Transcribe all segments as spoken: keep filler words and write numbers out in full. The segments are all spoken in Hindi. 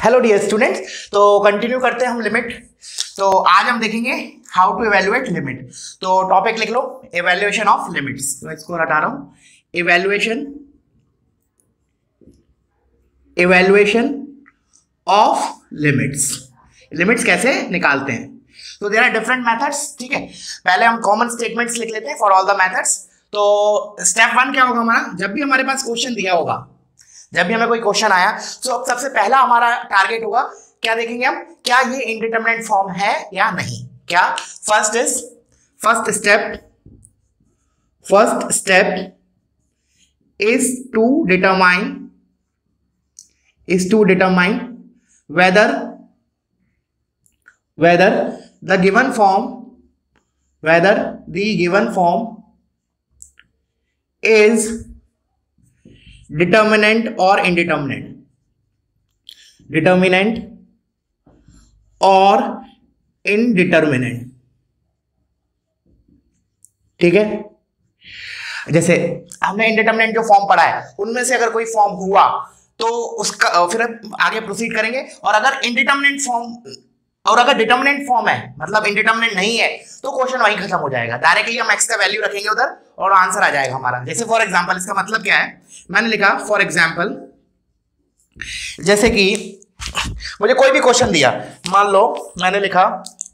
हेलो डियर स्टूडेंट्स, तो कंटिन्यू करते हैं हम लिमिट। तो आज हम देखेंगे हाउ टू इवेल्युएट लिमिट। तो टॉपिक लिख लो, इवेल्युएशन ऑफ लिमिट्स। तो इसको हटा रहा हूं, evaluation evaluation of limits. Limits कैसे निकालते हैं? तो देयर आर डिफरेंट मेथड्स। ठीक है, पहले हम कॉमन स्टेटमेंट्स लिख लेते हैं फॉर ऑल द मेथड्स। तो स्टेप वन क्या होगा हमारा? जब भी हमारे पास क्वेश्चन दिया होगा, जब भी हमें कोई क्वेश्चन आया, तो अब सबसे पहला हमारा टारगेट होगा, क्या देखेंगे हम, क्या ये इंडिटरमिनेट फॉर्म है या नहीं। क्या first is first step first step is to determine is to determine whether whether the given form whether the given form is determinant or indeterminate, determinant or indeterminate। ठीक है, जैसे हमने इंडिटरमिनेंट जो फॉर्म पढ़ा है, उनमें से अगर कोई फॉर्म हुआ तो उसका फिर आगे प्रोसीड करेंगे। और अगर इंडिटरमिनेंट फॉर्म और अगर डिटरमिनेंट फॉर्म है, मतलब इंडिटरमिनेंट नहीं है, तो क्वेश्चन वहीं खत्म हो जाएगा। डायरेक्टली हम एक्स का वैल्यू रखेंगे उधर और आंसर आ जाएगा हमारा। जैसे फॉर एग्जांपल, इसका मतलब क्या है, मैंने लिखा फॉर एग्जांपल, जैसे कि मुझे कोई भी क्वेश्चन दिया, मान लो मैंने लिखा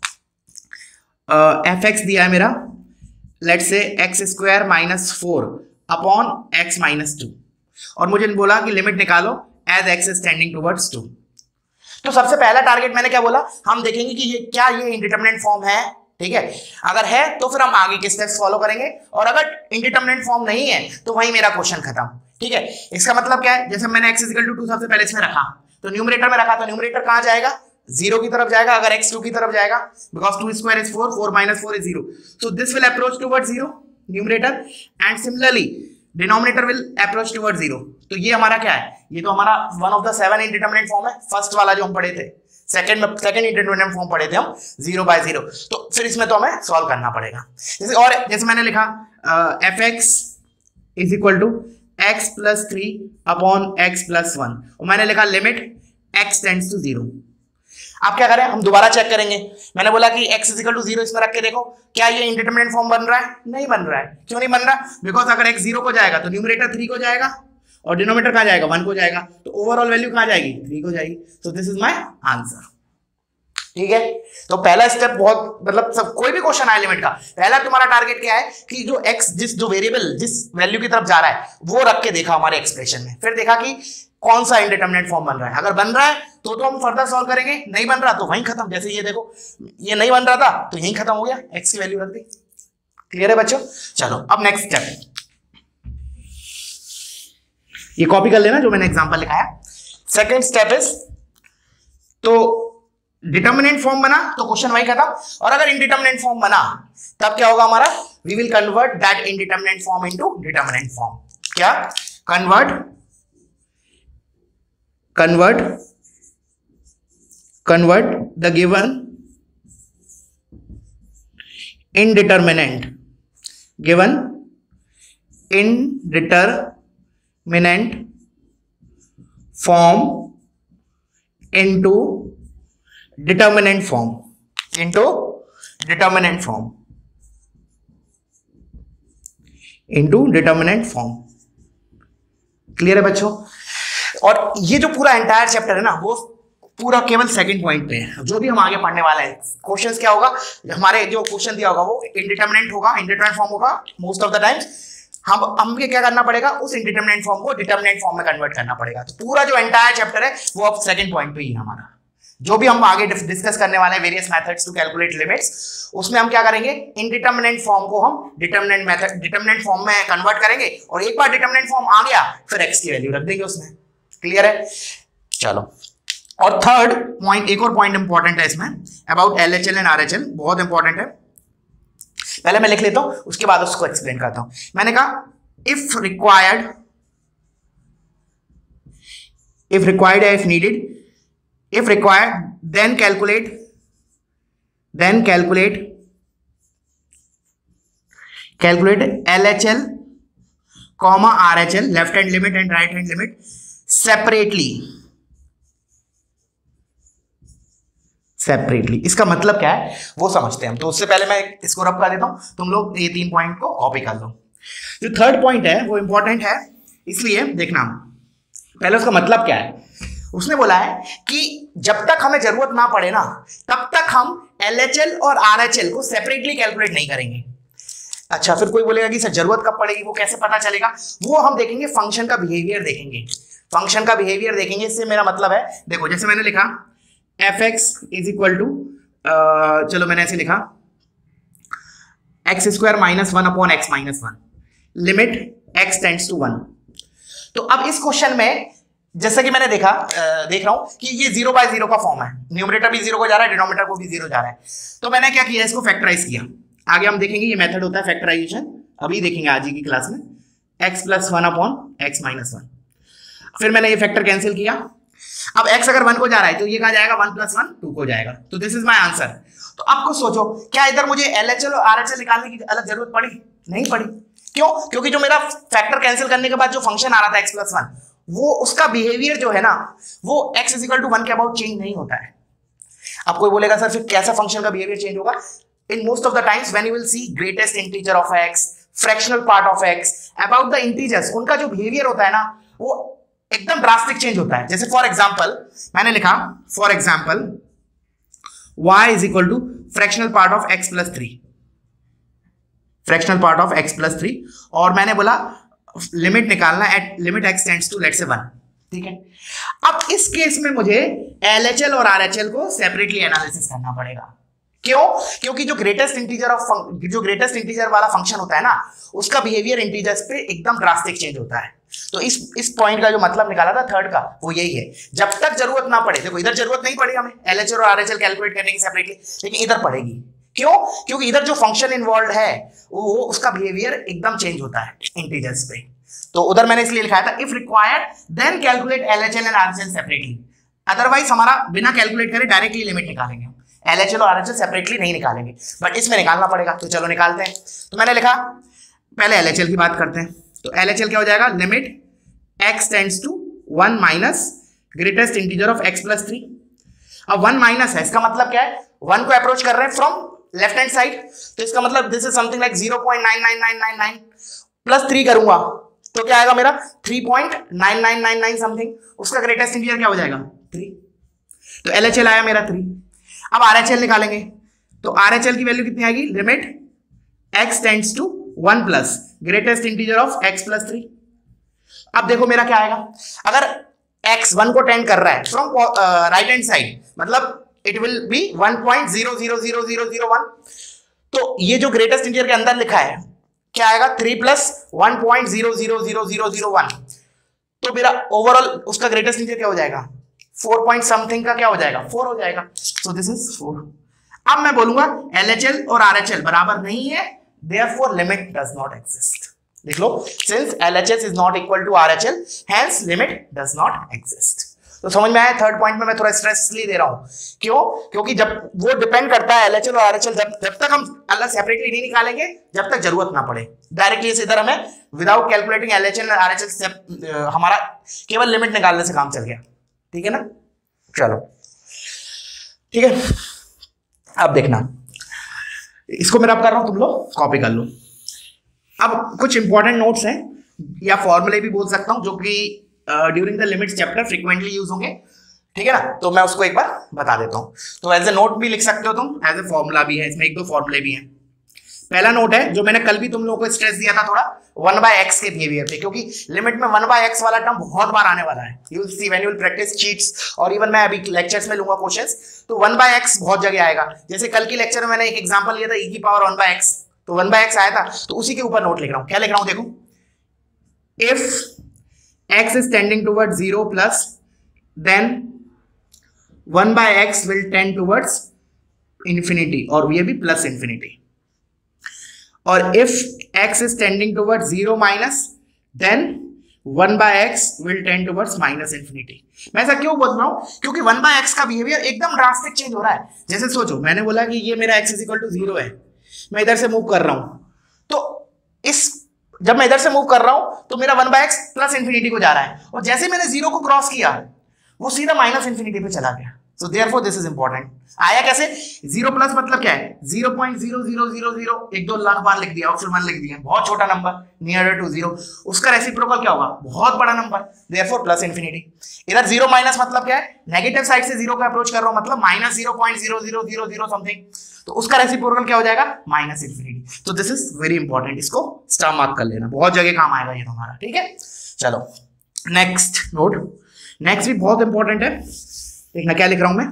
एफ एक्स दिया है मेरा, let say x square minus four upon x minus two, और मुझे बोला कि लिमिट निकालो as x is tending towards two. तो सबसे पहला टारगेट मैंने क्या बोला, हम देखेंगे कि ये क्या ये इंडिटरमिनेंट फॉर्म है। ठीक है, अगर है तो फिर हम आगे के स्टेप्स फॉलो करेंगे, और अगर इंडिटरमिनेंट फॉर्म नहीं है तो वही मेरा क्वेश्चन खत्म। ठीक है, इसका मतलब क्या है, जैसे मैंने x इक्वल टू टू सबसे पहले इसमें रखा, तो न्यूमरेटर में रखा, तो न्यूमरेटर कहां जाएगा? जीरो की तरफ जाएगा। अगर x टू की तरफ जाएगा, because two square is four, four minus four is zero, so this will approach towards zero numerator, and similarly denominator will approach towards zero. तो ये हमारा क्या है? ये तो हमारा one of the seven indeterminate form है, फर्स्ट वाला जो हम पढ़े थे, सेकंड में सेकंड इंडिटरमिनेंट फॉर्म पढ़े थे हम, जीरो बाय जीरो। तो फिर इसमें तो हमें सॉल्व करना पड़ेगा। जैसे और जैसे मैंने लिखा f x is equal to x plus three upon x plus one, और मैंने लिखा limit x tends to zero. आप क्या करें, हम दोबारा चेक करेंगे। मैंने बोला कि x is equal to zero, इसमें रख के देखो क्या ये इंडिटरमिनेंट फॉर्म बन रहा है? नहीं बन रहा है। क्यों नहीं बन रहा? बिकॉज अगर x जीरो को जाएगा तो न्यूमरेटर थ्री को जाएगा, और डिनोमिनेटर कहां जाएगा? वन को जाएगा, तो ओवरऑल वैल्यू कहां जाएगी? थ्री को जाएगी। So this is my answer. ठीक है, तो पहला स्टेप बहुत, मतलब सब कोई भी क्वेश्चन आए लिमिट का, पहला तुम्हारा टारगेट क्या है कि जो x जिस जो वेरिएबल जिस वैल्यू की तरफ जा रहा है वो रख के देखा हमारे एक्सप्रेशन में, फिर देखा कि कौन सा इंडिटरमिनेंट फॉर्म बन रहा है। अगर बन रहा है तो तो हम फर्दर सॉल्व करेंगे, नहीं बन रहा तो वहीं खत्म। जैसे ये देखो, ये नहीं बन रहा था तो यहीं खत्म हो गया, x की वैल्यू रख दी। क्लियर है बच्चों? चलो अब नेक्स्ट स्टेप, ये कॉपी कर लेना जो मैंने एग्जांपल लिखाया। सेकंड स्टेप इज, तो डिटरमिनेंट फॉर्म बना तो क्वेश्चन वहीं खत्म, और अगर इंडिटरमिनेंट फॉर्म बना तब क्या होगा हमारा? We will convert that indeterminate form into determinant form. क्या? Convert convert convert the given indeterminate given indeterminate form into determinant form into determinant form into determinant form। Clear है बच्चों? और ये जो पूरा एंटायर चैप्टर है ना, वो पूरा केवल सेकंड पॉइंट पे है। जो भी हम आगे पढ़ने वाले हैं, क्वेश्चंस क्या होगा, हमारे जो क्वेश्चन दिया होगा वो इंडिटरमिनेंट होगा, इंडिटरमिनेंट फॉर्म होगा मोस्ट ऑफ द टाइम्स। हम हमें क्या करना पड़ेगा, उस इंडिटरमिनेंट फॉर्म को डिटरमिनेंट फॉर्म में कन्वर्ट करना पड़ेगा। तो पूरा जो एंटायर चैप्टर है वो अब सेकंड पॉइंट पे ही है हमारा। जो भी हम आगे डिस्कस करने वाले हैं various methods to calculate limits, उसमें हम क्या करेंगे, इनडिटरमिनेंट फॉर्म को हम डिटरमिनेंट मेथड डिटरमिनेंट फॉर्म में कन्वर्ट करेंगे, और एक बार डिटरमिनेंट फॉर्म आ गया फिर एक्स की वैल्यू रख देंगे उसमें। क्लियर है? चलो, और थर्ड पॉइंट, एक और पॉइंट इंपॉर्टेंट है इसमें अबाउट एलएचएल एंड आरएचएल, बहुत इंपॉर्टेंट है। पहले मैं लिख लेता हूं, उसके बाद उसको एक्सप्लेन करता हूं। मैंने कहा if required if required if needed if required then calculate then calculate calculate L H L comma R H L, left hand limit and right hand limit separately separately. इसका मतलब क्या है वो समझते हैं हम। तो उससे पहले मैं इसको रब कर देता हूं, तुम लोग ये तीन पॉइंट को कॉपी कर लो। जो थर्ड पॉइंट है वो इंपॉर्टेंट है, इसलिए देखना पहले उसका मतलब क्या है। उसने बोला है कि जब तक हमें जरूरत ना पड़े ना तब तक हम एल एच एल और आर एच एल को सेपरेटली कैलकुलेट नहीं करेंगे। अच्छा, फिर कोई बोलेगा कि सर जरूरत कब पड़ेगी, वो कैसे पता चलेगा? वो हम देखेंगे, फंक्शन का बिहेवियर देखेंगे, फंक्शन का बिहेवियर देखेंगे। इससे मेरा मतलब है, देखो जैसे मैंने लिखा f x is equal to, चलो मैंने ऐसे लिखा x square minus one upon x minus one, limit x tends to one. तो अब इस क्वेश्चन में जैसा कि मैंने देखा आ, देख रहा हूं कि ये जीरो बाय जीरो का फॉर्म है, न्यूमरेटर भी जीरो को जा रहा है, डिनोमिनेटर को भी जीरो जा रहा है। तो मैंने क्या किया, इसको फैक्टराइज किया। आगे हम देखेंगे ये मेथड होता है फैक्टराइजेशन, अभी देखेंगे आज की क्लास में। X plus one upon x minus one, फिर मैंने ये फैक्टर कैंसिल किया। अब x अगर वन को जा रहा है तो ये कहां जाएगा, वन प्लस वन टू को जाएगा। तो दिस इज माय आंसर। तो अब कुछ सोचो, क्या इधर मुझे एल एच एल और आर एच एल निकालने की अलग जरूरत पड़ी? नहीं पड़ी। क्यों? क्योंकि जो मेरा फैक्टर कैंसिल करने के बाद जो फंक्शन आ रहा था x प्लस वन, वो उसका बिहेवियर जो है ना वो x is equal to one के अबाउट चेंज नहीं होता है। अब कोई बोलेगा सर फिर कैसा फंक्शन का बिहेवियर चेंज होगा? In most of the times when you will see greatest integer of x, fractional part of x, about the integers, उनका जो बिहेवियर होता है ना वो एकदम ड्रास्टिक चेंज होता है। जैसे फॉर एग्जांपल मैंने लिखा for example y is equal to fractional part of x plus three, fractional part of x plus three, और मैंने बोला लिमिट निकालना at limit x tends to let's say one. ठीक है, अब इस केस में मुझे एल एच एल और आर एच एल को सेपरेटली एनालिसिस करना पड़ेगा। क्यों? क्योंकि जो ग्रेटेस्ट इंटीजर ऑफ जो ग्रेटेस्ट इंटीजर वाला फंक्शन होता है ना उसका बिहेवियर इंटीजर्स पे एकदम ड्रास्टिक चेंज होता है। तो इस इस पॉइंट का जो मतलब निकाला था थर्ड का वो यही है, जब तक जरूरत ना पड़े। देखो इधर जरूरत नहीं पड़ी हमें एल एच एल और आर एच एल कैलकुलेट करने की सेपरेटली, लेकिन इधर पड़ेगी। क्यों? क्योंकि इधर जो फंक्शन इन्वॉल्व है वो उसका बिहेवियर एकदम चेंज होता है इंटीजर्स पे। तो उधर मैंने इसलिए लिखा था if required then calculate L H L and R H L separately, otherwise हमारा बिना कैलकुलेट करे डायरेक्टली लिमिट निकालेंगे। एल एच एल और आर एच एल सेपरेटली नहीं निकालेंगे, बट इसमें निकालना पड़ेगा। तो चलो निकालते हैं। तो मैंने लिखा पहले एल एच एल की बात करते हैं। तो एल एच एल क्या हो जाएगा, limit x tends to one minus greatest integer of x plus three. अब वन माइनस है, इसका मतलब क्या है, वन को अप्रोच कर रहे हैं फ्रॉम लेफ्ट हैंड साइड, तो इसका मतलब this is something like zero point nine nine nine nine nine plus three करूंगा तो क्या आएगा मेरा three point nine nine nine nine something. उसका ग्रेटेस्ट इंटीजर क्या हो जाएगा, थ्री। तो एल एच एल आया मेरा थ्री। अब आर एच एल निकालेंगे, तो आर एच एल की वैल्यू कितनी आएगी, limit x tends to one plus greatest integer of x plus three. अब देखो मेरा क्या आएगा, अगर x वन को टेंड कर रहा है फ्रॉम राइट हैंड साइड, मतलब it will be one point zero zero zero zero zero one. तो ये जो ग्रेटेस्ट इंटीजर के अंदर लिखा है क्या आएगा, three plus one point zero zero zero zero zero one. तो मेरा ओवरऑल उसका ग्रेटेस्ट इंटीजर क्या हो जाएगा, फोर पॉइंट समथिंग का क्या हो जाएगा, फोर हो जाएगा। So this is four. अब मैं बोलूंगा एल एच एल और आर एच एल बराबर नहीं है, therefore limit does not exist। देख लो, since L H S is not equal to R H L, hence limit does not exist। तो समझ में आया? थर्ड पॉइंट में मैं थोड़ा स्ट्रेस इसलिए दे रहा हूं, क्यों? क्योंकि जब वो डिपेंड करता है एल एच एल और आर एच एल, जब जब तक हम अलग सेपरेटली नहीं निकालेंगे जब तक जरूरत ना पड़े। डायरेक्टली से इधर हमें without calculating L H L और आर एच एल हमारा केवल लिमिट निकालने से काम चल गया। ठीक है ना? चलो ठीक है, अब देखना, इसको मैं अब कर रहा हूं, तुम लोग कॉपी कर लो। अब कुछ इंपॉर्टेंट नोट्स हैं या फॉर्मूले भी बोल सकता हूं जो कि during the limits chapter frequently use होंगे। ठीक है ना? तो मैं उसको एक बार बता देता हूं। तो एज ए नोट भी लिख सकते हो तुम, एज ए फॉर्मूला भी है, इसमें एक दो फॉर्मूले भी हैं। पहला नोट है जो मैंने कल भी तुम लोगों को स्ट्रेस दिया था थोड़ा, वन बाय एक्स के बिहेवियर पे, क्योंकि लिमिट में वन बाय एक्स वाला टर्म बहुत बार आने वाला है। You will see when you will practice sheets, और इवन मैं अभी लेक्चर्स में लूंगा क्वेश्चंस, तो वन बाय एक्स बहुत जगह आएगा। जैसे कल के लेक्चर में मैंने एक एग्जांपल लिया था e की पावर वन बाय एक्स, तो वन बाय एक्स आया था, तो उसी के ऊपर नोट लिख रहा हूं। क्या लिख रहा हूं देखो, इफ x is tending towards zero plus then one by x will tend towards infinity, और ये भी प्लस infinity। और if x is tending towards zero minus then one by x will tend towards minus infinity। मैं ऐसा क्यों बोल रहा हूं, क्योंकि वन by x का बिहेवियर एकदम ड्रास्टिक चेंज हो रहा है। जैसे सोचो, मैंने बोला कि ये मेरा x is equal to zero है, मैं इधर से मूव कर रहा हूं, तो इस जब मैं इधर से मूव कर रहा हूं तो मेरा one by x plus infinity को जा रहा है, और जैसे मैंने जीरो को क्रॉस किया वो सीधा माइनस इंफिनिटी पे चला गया। So therefore this is important. आया कैसे? जीरो प्लस मतलब क्या है? Zero point zero zero zero zero एक दो लाख बार लिख दिया, ऑप्शन वन लिख दिया, बहुत छोटा नंबर नियर टू जीरो, उसका रेसिप्रोकल क्या होगा? बहुत बड़ा नंबर, देयरफॉर प्लस इंफिनिटी। इधर जीरो माइनस मतलब क्या है? नेगेटिव साइड से जीरो को अप्रोच कर रहा हूं, मतलब minus zero point zero zero zero zero something, तो उसका रेसिप्रोकल क्या हो जाएगा? Minus infinity. तो दिस इज वेरी इंपॉर्टेंट, इसको स्टार मार्क कर लेना, बहुत जगह काम आएगा ये तुम्हारा, ठीक है। चलो नेक्स्ट नोट, नेक्स्ट भी बहुत इंपॉर्टेंट है, देखना क्या लिख रहा हूं मैं,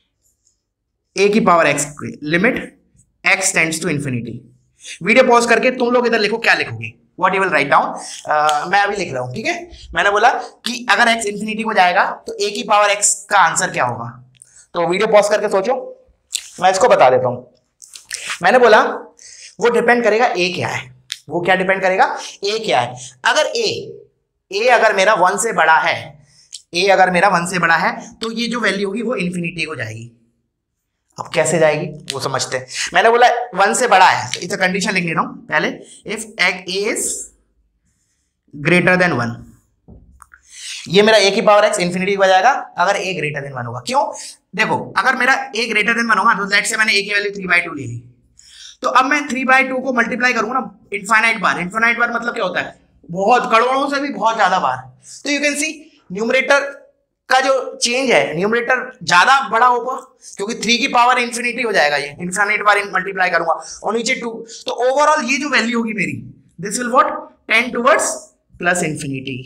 ए की power x limit x tends to infinity. Video pause करके तुम लोग इधर लिखो क्या लिखोगे, what you will write down. मैं अभी लिख रहा हूं, ठीक है। मैंने बोला कि अगर एक्स इंफिनिटी को जाएगा तो ए की पावर एक्स का आंसर क्या होगा, तो वीडियो पॉज करके सोचो, मैं इसको बता देता हूं। मैंने बोला वो डिपेंड करेगा ए क्या है, वो क्या डिपेंड करेगा? ए क्या है। अगर ए ए अगर मेरा वन से बड़ा है, ए अगर मेरा वन से बड़ा है तो ये जो वैल्यू होगी वो इंफिनिटी को जाएगी। अब कैसे जाएगी वो समझते हैं। मैंने बोला वन से बड़ा है, तो इधर कंडीशन लिख ले रहा हूं पहले, if a is greater than one, ये मेरा ए की पावर एक्स इंफिनिटी को जाएगा अगर ए ग्रेटर देन वन होगा। क्यों? देखो अगर मेरा ए ग्रेटर देन वन होगा तो लेट से मैंने ए की वैल्यू थ्री बाई टू ले ली, तो अब मैं थ्री बाई टू को मल्टीप्लाई करूंगा ना इनफाइनाइट बार। इनफाइनाइट बार मतलब क्या होता है? बहुत करोड़ों से भी बहुत ज्यादा बार। तो यू कैन सी न्यूमरेटर का जो चेंज है, न्यूमरेटर ज्यादा बड़ा होगा क्योंकि थ्री की पावर इंफिनिटी हो जाएगा, ये इनफाइनाइट बार मल्टीप्लाई करूंगा, और नीचे टू, तो ओवरऑल ये जो वैल्यू होगी मेरी, this will what? Tend towards plus infinity.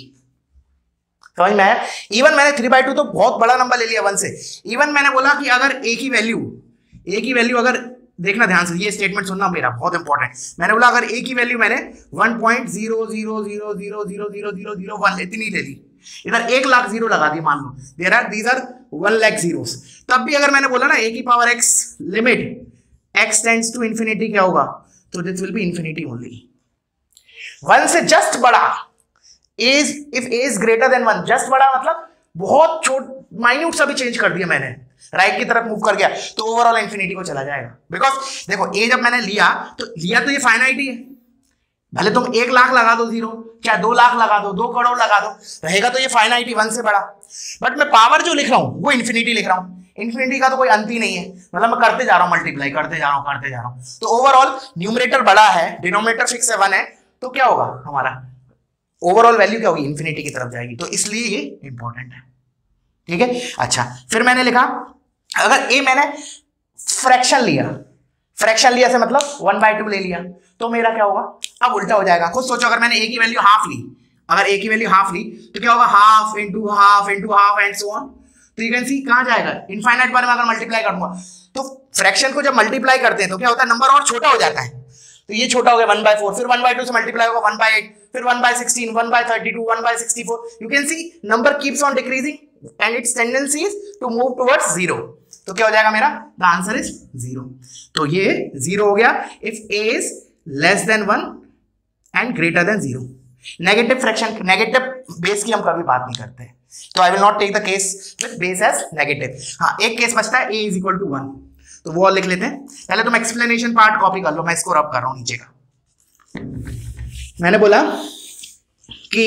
समझ में आया? इवन मैंने थ्री बाई टू तो बहुत बड़ा नंबर ले लिया वन से। इवन मैंने बोला कि अगर ए की वैल्यू ए की वैल्यू अगर देखना ध्यान से, ये स्टेटमेंट सुनना मेरा बहुत इंपॉर्टेंट। मैंने बोला अगर ए की वैल्यू मैंने one point zero zero zero zero zero zero zero zero one इतनी ले ली, इधर एक लाख जीरो लगा दी, मान लो there are these are one lakh zeros, तब भी अगर मैंने बोला ना ए की power x limit x tends to infinity क्या होगा, तो this will be infinity only. One से जस्ट बड़ा, is if a is greater than one, just बड़ा मतलब बहुत छोट माइन्यूट सा भी चेंज कर दिया मैंने, राइट की तरफ मूव कर गया, तो ओवरऑल इंफिनिटी को चला जाएगा। बिकॉज देखो ए जब मैंने लिया तो लिया तो ये फाइनाइट ही है, भले तुम एक लाख लगा दो जीरो, क्या दो लाख लगा दो, दो करोड़ लगा दो, रहेगा तो ये फाइनाइट ही, वन से बड़ा। बट मैं पावर जो लिख रहा हूं वो इंफिनिटी लिख रहा हूं, इंफिनिटी का तो कोई अंत ही नहीं है, मतलब मैं करते जा रहा हूं, मल्टीप्लाई करते जा रहा हूं करते जा रहा हूं, तो ओवरऑल न्यूमरेटर बड़ा है, डिनोमिनेटर फिक्स है वन है, तो क्या होगा हमारा ओवरऑल वैल्यू क्या होगी? इंफिनिटी की तरफ जाएगी। तो इसलिए ये इंपॉर्टेंट है, ठीक है। अच्छा फिर मैंने लिखा अगर ए मैंने फ्रैक्शन लिया, फ्रैक्शन लिया से मतलब वन बाई टू ले लिया, तो मेरा क्या होगा? अब उल्टा हो जाएगा। खुद सोचो, अगर मैंने ए की वैल्यू हाफ ली, अगर ए की वैल्यू हाफ ली तो क्या होगा? Half into half into half and so on. तो यू कैन सी कहां जाएगा? इनफाइनाइट बार में अगर मल्टीप्लाई करूंगा तो फ्रैक्शन को जब मल्टीप्लाई करते हैं तो क्या होता है? नंबर और छोटा हो जाता है। तो ये छोटा हो गया वन बाय फोर, फिर वन बाय टू से मल्टीप्लाई होगा वन बाय एट, फिर one by sixteen, one by thirty two, one by sixty four. You can see number keeps on decreasing and its tendency is to move towards zero. तो क्या हो जाएगा मेरा? The answer is zero. तो ये जीरो हो गया if a is less than one and greater than zero. Negative fraction, negative base की हम कभी बात नहीं करते, तो I will not take the case with base as negative. हाँ एक केस बचता है, a is equal to one, तो वो लिख लेते हैं। पहले तुम एक्सप्लेनेशन पार्ट कॉपी कर लो, मैं इसको रब कर रहा हूं नीचे का। मैंने बोला कि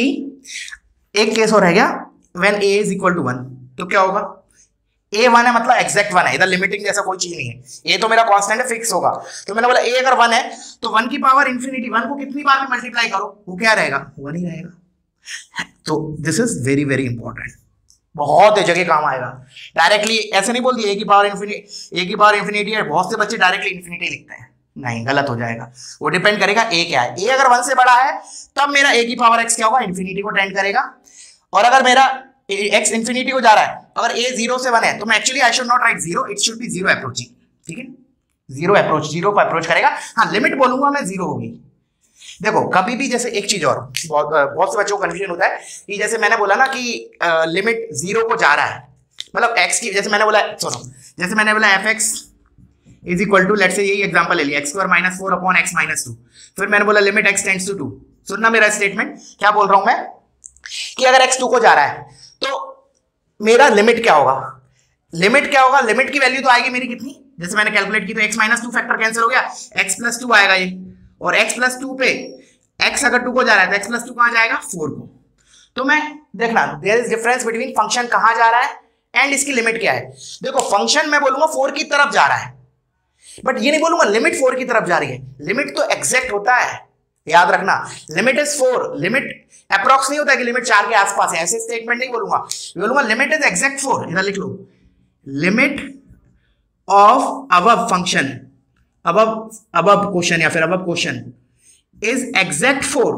एक केस और रह गया, when a is equal to one, तो क्या होगा? ए वन है मतलब एग्जैक्ट वन है, इधर लिमिटिंग जैसा कोई चीज नहीं है, ए तो मेरा कांस्टेंट है, फिक्स होगा। तो मैंने बोला ए अगर वन है तो वन की पावर इंफिनिटी, वन को कितनी बार में मल्टीप्लाई करो, वो क्या रहेगा? वन ही रहेगा। तो this is very very important, बहुत जगह काम आएगा। डायरेक्टली ऐसे नहीं बोल दिया ए की पावर इंफिनिटी, ए की पावर इंफिनिटी है, बहुत से बच्चे डायरेक्टली इंफिनिटी लिखते हैं, नहीं गलत हो जाएगा। वो डिपेंड करेगा ए क्या है। ए अगर वन से बड़ा है तब मेरा ए की पावर एक्स क्या होगा? इंफिनिटी को टेंड करेगा। और अगर मेरा एक्स इंफिनिटी को जा रहा है, अगर ए जीरो से वन है, तो मैं actually I should not write zero, it should be zero approaching, ठीक है। जीरो अप्रोच, जीरो को अप्रोच करेगा। हाँ लिमिट बोलूंगा मैं, जीरो होगी। देखो कभी भी जैसे एक चीज और बहुत बहुत से बच्चों को कंफ्यूजन होता है कि जैसे मैंने बोला ना कि लिमिट जीरो को जा रहा है, मतलब एक्स की, जैसे मैंने बोला, सुनो, जैसे मैंने बोला f x is equal to, let's say यही एग्जांपल ले लिया, x square minus four upon x minus two. फिर मैंने बोला limit x tends to two. सुनना मेरा स्टेटमेंट, क्या बोल रहा हूं मैं कि अगर एक्स टू को जा रहा है तो मेरा लिमिट क्या होगा? लिमिट क्या होगा? लिमिट की वैल्यू तो आएगी मेरी कितनी, जैसे मैंने कैलकुलेट की तो x minus two factor cancel हो गया, एक्स प्लस टू आएगा ये, और x प्लस टू पे x अगर टू को जा रहा है तो x प्लस टू कहां जाएगा? फोर को। तो मैं देखना there is difference between function कहां जा रहा है एंड इसकी लिमिट क्या है। देखो फंक्शन मैं बोलूंगा फोर की तरफ जा रहा है, बट ये नहीं बोलूंगा लिमिट फोर की तरफ जा रही है। लिमिट तो एग्जैक्ट होता है, याद रखना, limit is four, limit approx नहीं होता है कि लिमिट चार के आसपास है, ऐसे स्टेटमेंट नहीं बोलूंगा, बोलूंगा लिमिट इज एग्जैक्ट फोर। इधर लिख लो, limit of above function, above above question या फिर above question is exact four.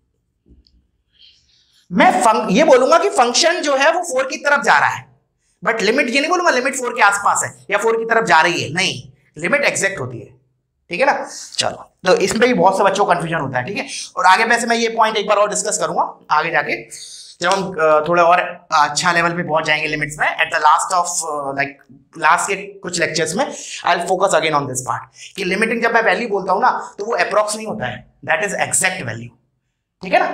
मैं फंक, ये बोलूंगा कि फंक्शन जो है वो फोर की तरफ जा रहा है, बट लिमिट ये नहीं बोलूंगा लिमिट फोर के आसपास है या फोर की तरफ जा रही है, नहीं, लिमिट एग्जैक्ट होती है, ठीक है ना। चलो, तो इसमें भी बहुत से बच्चों को कंफ्यूजन होता है, ठीक है। और आगे वैसे मैं ये पॉइंट एक बार और डिस्कस करूंगा आगे जाके, जब हम थोड़े और अच्छा लेवल पे पहुंच जाएंगे लिमिट्स में, at the last of like last के कुछ लेक्चर्स में I will focus again on this part कि लिमिटिंग जब मैं वैल्यू बोलता हूं ना तो वो अप्रॉक्स नहीं होता है, दैट इज एग्जैक्ट वैल्यू, ठीक है ना।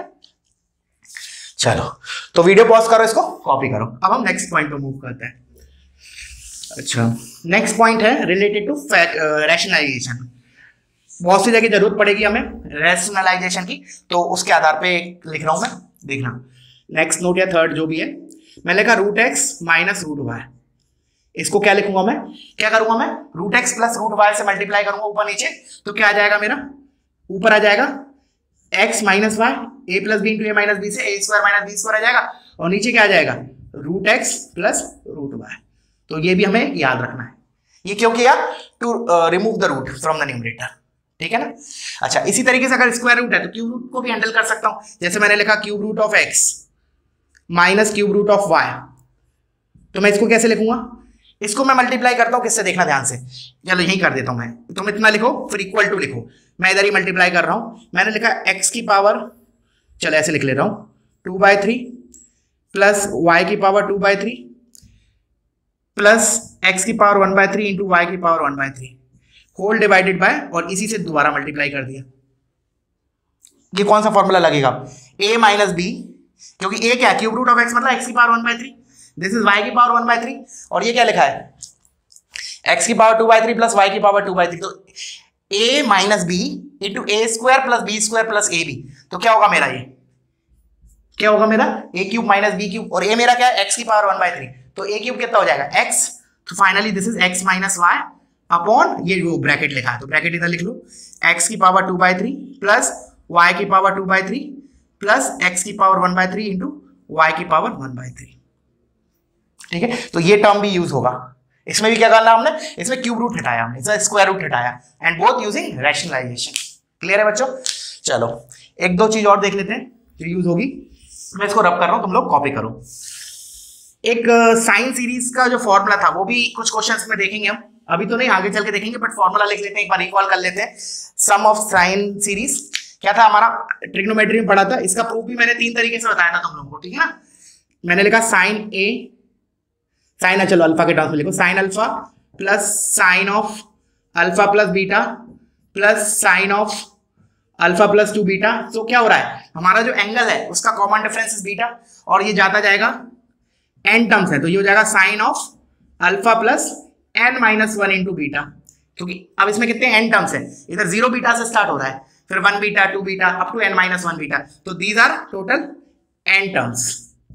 चलो, तो वीडियो पॉज करो, इसको कॉपी करो। अब हम नेक्स्ट पॉइंट पे मूव करते हैं। अच्छा, नेक्स्ट पॉइंट है रिलेटेड टू रैशनलाइजेशन। बहुत सी जगह जरूरत पड़ेगी हमें रैशनलाइजेशन की, तो उसके आधार पे लिख रहा हूं मैं, देखना नेक्स्ट नोट या थर्ड जो भी है। मैं लिखा root x minus root y, इसको क्या लिखूंगा मैं, क्या करूंगा मैं, root x plus root y से मल्टीप्लाई करूंगा ऊपर नीचे, तो क्या आ जाएगा मेरा, ऊपर आ जाएगा x minus y, a plus B into A minus b से a square minus b square आ जाएगा, और नीचे क्या आ जाएगा, root x plus root y. तो ये भी हमें याद रखना है। ये क्यों किया, to remove the root from the numerator, ठीक है ना। अच्छा, इसी तरीके से अगर स्क्वायर रूट है तो क्यूब रूट को भी हैंडल कर सकता हूं, जैसे मैंने लिखा cube root of x minus cube root of y, तो मैं इसको कैसे लिखूंगा, इसको मैं मल्टीप्लाई करता हूं किससे, देखना ध्यान से, चलो यही कर देता हूं मैं, तुम इतना लिखो फिर इक्वल टू लिखो, मैं इधर ही मल्टीप्लाई कर रहा हूं। मैंने लिखा एक्स की पावर, चलो ऐसे लिख ले रहा हूं, two by three plus y की power two by three plus x की power one by three into y की power one by three whole divided by, और इसी से दोबारा मल्टीप्लाई कर दिया। ये कौन सा फॉर्मूला लगेगा, a माइनस बी, क्योंकि a क्या है, क्यूब रूट ऑफ एक्स मतलब एक्स की power one by three, this is y की पावर वन बाई थ्री, और ये क्या लिखा है, एक्स की power two by three plus y की पावर टू बाई थ्री, तो a minus b into a square plus b square plus a b, तो क्या होगा मेरा, ये क्या होगा मेरा, a cube minus b cube, और a मेरा क्या है, एक्स की पावर वन बाई थ्री, तो a क्यूब कितना हो जाएगा x, तो finally this is x minus y upon, ये जो ब्रैकेट लिखा है तो ब्रैकेट इधर लिख लो, x की power two by three plus y की power two by three plus x की power one by three into y की पावर वन बाई थ्री, ठीक है। तो ये टर्म भी यूज होगा, इसमें भी क्या करना हमने, इसमें क्यूब रूट हटाया हमने, इसमें स्क्वायर रूट हटाया, and both using rationalisation. Clear है बच्चों। चलो एक दो चीज और देख लेते हैं जो यूज होगी, मैं इसको रब कर रहा हूं, तुम लोग कॉपी करो। एक साइन uh, सीरीज का जो फॉर्मूला था वो भी कुछ क्वेश्चंस में देखेंगे हम, अभी तो नहीं आगे चल के देखेंगे, बट फॉर्मूला लिख लेते हैं, एक बार रिकॉल कर लेते हैं। सम ऑफ साइन सीरीज क्या था हमारा, ट्रिग्नोमेट्री में पढ़ा था, इसका प्रूफ भी मैंने तीन तरीके से बताया था तुम लोगों को, ठीक है ना। मैंने लिखा साइन ए, साइन, चलो अल्फा के टर्म्स में लिखो, sine alpha plus sine of alpha plus beta plus sine of alpha plus two beta. तो क्या हो रहा है, हमारा जो एंगल है उसका कॉमन डिफरेंस इज बीटा, और ये जाता जाएगा एन टर्म्स है, तो ये हो जाएगा sine of alpha plus n minus one into beta, क्योंकि अब इसमें कितने एन टर्म्स है, इधर जीरो बीटा से स्टार्ट हो रहा है, फिर one beta, two beta, up to n minus one beta, तो these are total n terms.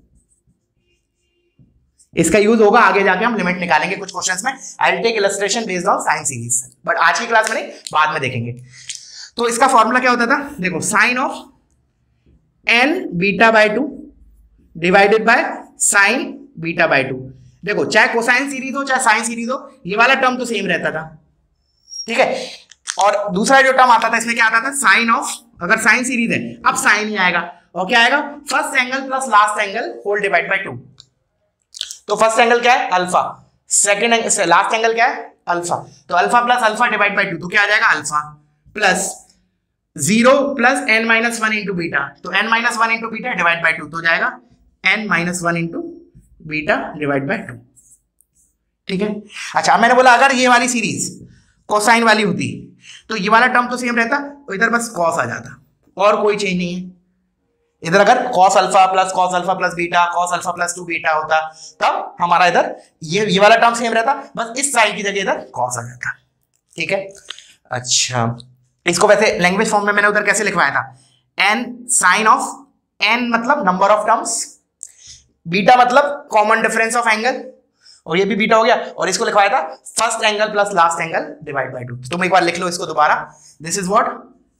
इसका यूज होगा आगे जाके, हम लिमिट निकालेंगे कुछ क्वेश्चंस में, I will take illustration based on sine series, but आज की क्लास में नहीं, बाद में देखेंगे। तो इसका फॉर्मूला क्या होता था, देखो sine of n beta by two divided by sine beta by two. देखो चाहे कोसाइन सीरीज हो चाहे साइन सीरीज हो, ये वाला टर्म तो सेम रहता था, ठीक है। और दूसरा जो टर्म आता था इसमें क्या आता था, साइन ऑफ, अगर साइन सीरीज है अब साइन ही आएगा, और क्या आएगा, first angle plus last angle whole divide by two. तो फर्स्ट एंगल क्या है, alpha, second angle, last angle क्या है, अल्फा, तो alpha plus alpha divide by two, तो क्या आ जाएगा, alpha plus zero plus n minus one into beta, तो n minus one into beta divide by two, तो जाएगा N minus one into beta divide by two, ठीक है। अच्छा, मैंने बोला अगर ये वाली सीरीज कोसाइन वाली होती तो ये वाला टर्म तो सेम रहता, तो इधर बस कॉस आ जाता, और कोई चेंज नहीं है। इधर अगर cos alpha plus cos alpha plus beta, cos alpha plus two beta होता, तब हमारा इधर ये ये वाला टर्म सेम रहता, बस इस साइन की जगह इधर कॉस आ जाता, ठीक है। अच्छा, इसको वैसे लैंग्वेज फॉर्म में मैंने उधर कैसे लिखवाया था, एन साइन ऑफ एन मतलब नंबर ऑफ टर्म्स, बीटा मतलब कॉमन डिफरेंस ऑफ एंगल, और ये भी बीटा हो गया, और इसको लिखवाया था first angle plus last angle divide by two. तुम एक बार लिख लो इसको दोबारा, this is what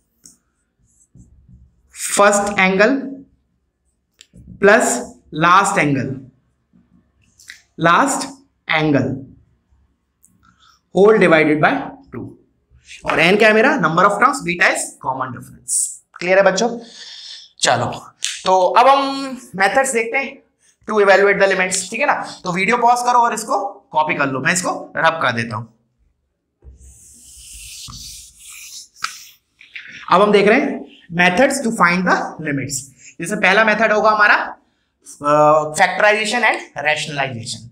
first angle plus last angle, last angle whole divided by two, और एन क्या है मेरा, number of terms, beta is common difference. Clear है बच्चों? चलो तो अब हम मेथड्स देखते हैं टू इवेलुएट द लिमिट्स, ठीक है ना। तो वीडियो पॉज करो और इसको कॉपी कर लो, मैं इसको रब कर देता हूं। अब हम देख रहे हैं methods to find the limits. जैसे पहला मेथड होगा हमारा factorisation and rationalisation.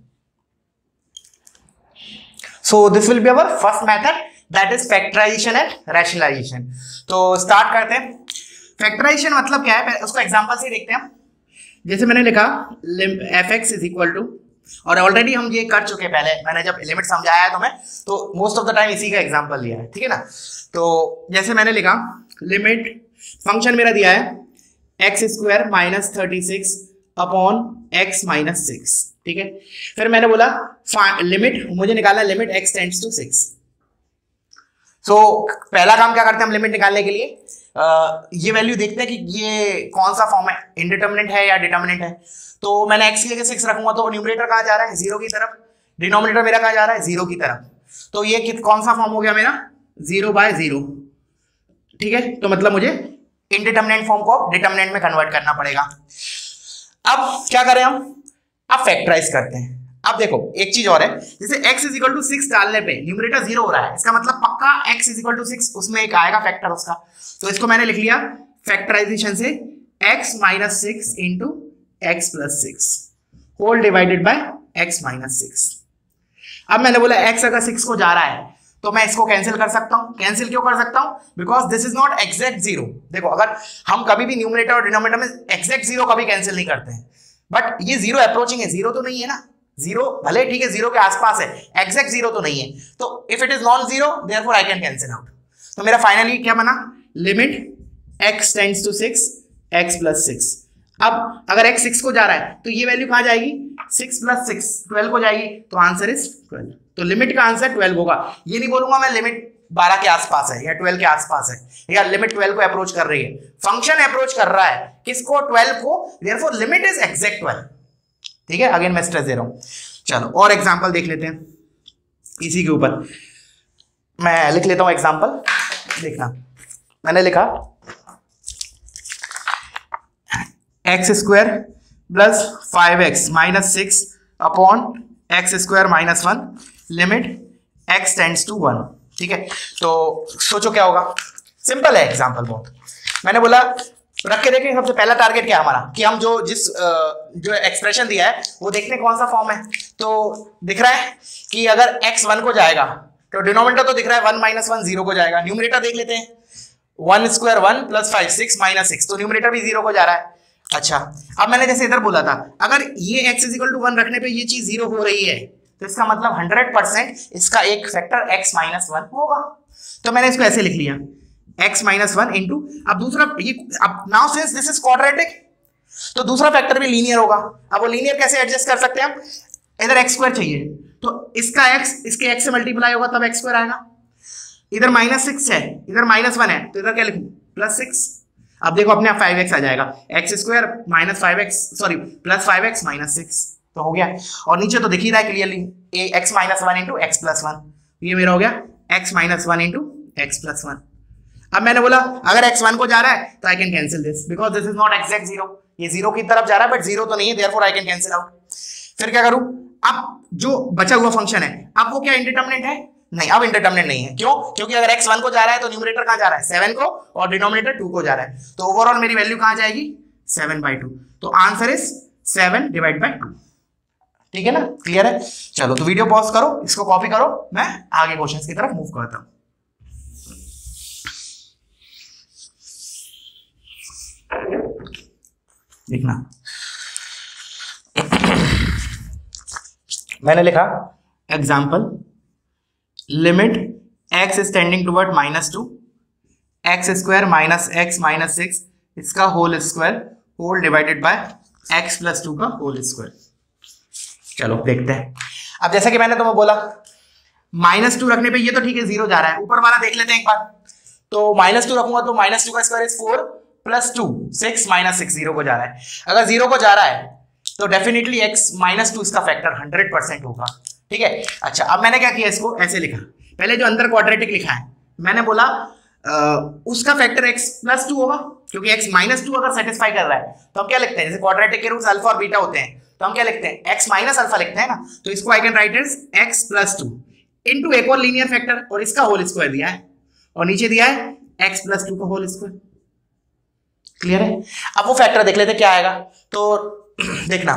So this will be our first method, that is factorisation and rationalisation. तो स्टार्ट करते हैं। फैक्टराइजेशन मतलब क्या है, उसको एग्जांपल से देखते हैं। जैसे मैंने लिखा f x is equal to, और ऑलरेडी हम ये कर चुके हैं पहले, मैंने जब लिमिट समझाया है तुम्हें, तो मोस्ट ऑफ द टाइम इसी का एग्जांपल लिया है, ठीक है ना। तो जैसे मैंने लिखा लिमिट, फंक्शन मेरा दिया है x square minus thirty six upon x minus six, ठीक है। फिर मैंने बोला लिमिट मुझे निकालना, limit x tends to six. So पहला काम क्या करते हैं हम लिमिट निकालने के लिए, Uh, ये वैल्यू देखते हैं कि ये कौन सा फॉर्म है, इंडिटरमिनेंट है या डिटरमिनेंट है। तो मैंने एक्स की जगह सिक्स रखूंगा तो न्यूमरेटर कहाँ जा रहा है, जीरो की तरफ, डिनोमिनेटर मेरा कहाँ जा रहा है, जीरो की तरफ। तो ये कौन सा फॉर्म हो गया मेरा, जीरो बाय जीरो, ठीक है। तो मतलब मुझे इंडिटरमिनेंट फॉर्म को डिटरमिनेंट में कन्वर्ट करना पड़ेगा। अब क्या करें हम, अब फैक्टराइज करते हैं। अब देखो एक चीज और है, जैसे x is equal to six डालने पे न्यूमरेटर जीरो हो रहा है, इसका मतलब पक्का x is equal to six उसमें एक आएगा फैक्टर उसका। तो इसको मैंने लिख लिया फैक्टराइजेशन से x minus six into x plus six whole divided by x minus six. अब मैंने बोला x अगर सिक्स को जा रहा है तो मैं इसको कैंसिल कर सकता हूं। कैंसिल क्यों कर सकता हूं, because this is not exact zero. देखो अगर हम कभी भी न्यूमरेटर और डिनोमिनेटर में एग्जैक्ट जीरो कभी कैंसिल नहीं करते हैं, बट ये जीरो अप्रोचिंग है, जीरो तो नहीं है ना, जीरो भले ठीक है जीरो के आसपास है, एग्जैक्ट जीरो तो नहीं है। तो if it is non zero therefore I can cancel out. तो मेरा फाइनली क्या बना, limit x tends to six x plus six. अब अगर x सिक्स को जा रहा है तो ये वैल्यू कहां जाएगी, सिक्स प्लस सिक्स ट्वेल्व को जाएगी, तो आंसर इज ट्वेल्व। तो लिमिट का आंसर ट्वेल्व होगा। ये नहीं बोलूंगा मैं लिमिट बारह के आसपास है या ट्वेल्व के आसपास है या लिमिट ट्वेल्व को अप्रोच कर रही है, फंक्शन अप्रोच कर रहा है किसको, ट्वेल्व को, therefore limit is exact twelve, ठीक है। अगेन मैं स्ट्रेस दे रहा हूं। चलो और एग्जांपल देख लेते हैं इसी के ऊपर। मैं लिख लेता हूं एग्जांपल, देखना मैंने लिखा x square plus five x minus six upon x square minus one, limit x tends to one, ठीक है। तो सोचो क्या होगा, सिंपल है एग्जांपल बहुत। मैंने बोला रख के देखें, सबसे पहला टारगेट क्या है हमारा कि हम जो जिस जो एक्सप्रेशन दिया है वो देखने कौन सा फॉर्म है। तो दिख रहा है कि अगर x वन को जाएगा तो डिनोमिनेटर तो दिख रहा है वन माइनस वन जीरो को जाएगा। न्यूमरेटर देख लेते हैं, one square one plus five six minus six, तो न्यूमरेटर भी जीरो को जा रहा है। अच्छा अब मैंने जैसे इधर बोला था अगर ये x is equal to one रखने पे ये चीज जीरो हो रही है तो इसका मतलब हंड्रेड परसेंट इसका एक फैक्टर x माइनस वन होगा। तो मैंने इसको ऐसे लिख लिया x माइनस वन इंटू, अब दूसरा ये, अब now since this is quadratic तो दूसरा फैक्टर भी लीनियर होगा। अब वो लीनियर कैसे एडजस्ट कर सकते हैं हम, इधर एक्स स्क्वायर चाहिए तो इसका x इसके x से मल्टीप्लाई होगा तब एक्स स्क्वायर आएगा। इधर माइनस सिक्स है, इधर माइनस वन है, तो इधर क्या लिखूं, प्लस सिक्स। अब देखो अपने आप फाइव एक्स आ जाएगा, x square minus five x sorry plus five x minus six, तो हो गया। और नीचे तो दिख ही रहा है clearly, a x minus one into x plus one, ये मेरा हो गया x minus one into x plus one. अब मैंने बोला अगर एक्स वन को जा रहा है तो I can cancel this because this is not exact zero, ये जीरो की तरफ जा रहा है बट जीरो तो नहीं है, therefore I can cancel out. फिर क्या करूं, अब जो बचा हुआ फंक्शन है अब वो क्या इंडिटरमिनेंट है, नहीं अब इंडिटरमिनेंट नहीं है। क्यों, क्योंकि अगर एक्स वन को जा रहा है तो न्यूमरेटर कहां जा रहा है, सेवन को, और डिनोमिनेटर टू को जा रहा है, तो ओवरऑल मेरी वैल्यू कहां जाएगी, सेवन बाई टू। तो answer is seven divide by two, ठीक है ना, क्लियर है। चलो तो वीडियो पॉज करो, इसको कॉपी करो, मैं आगे क्वेश्चंस की तरफ मूव करता हूं। देखना मैंने लिखा example, limit x is tending toward minus two, x square minus x minus six इसका whole square whole divided by x plus two का होल स्क्वायर। चलो देखते हैं। अब जैसा कि मैंने तुम्हें बोला माइनस टू रखने पे ये तो ठीक है जीरो जा रहा है, ऊपर वाला देख लेते हैं एक बार। तो माइनस टू रखूंगा तो माइनस टू का square is four plus two, six minus six, zero को जा रहा है। अगर जीरो को जा रहा है तो डेफिनेटली एक्स माइनस टू इसका फैक्टर हंड्रेड परसेंट होगा, ठीक है। अच्छा अब मैंने क्या किया, इसको ऐसे लिखा, पहले जो अंदर क्वाड्रेटिक लिखा है मैंने बोला आ, उसका फैक्टर x प्लस टू होगा, क्योंकि x माइनस टू अगर सेटिस्फाई कर रहा है तो हम क्या लिखते हैं, जैसे क्वाड्रेटिक के रूट्स अल्फा और बीटा होते हैं तो हम क्या लिखते हैं, x माइनस अल्फा लिखते हैं ना, तो इसको I can write as x plus two into एक और लीनियर फैक्टर और इसका होल स्क्वायर दिया है और नीचे दिया है x प्लस टू का होल स्क्वायर। क्लियर है। अब वो फैक्टर देख लेते क्या आएगा। तो देखना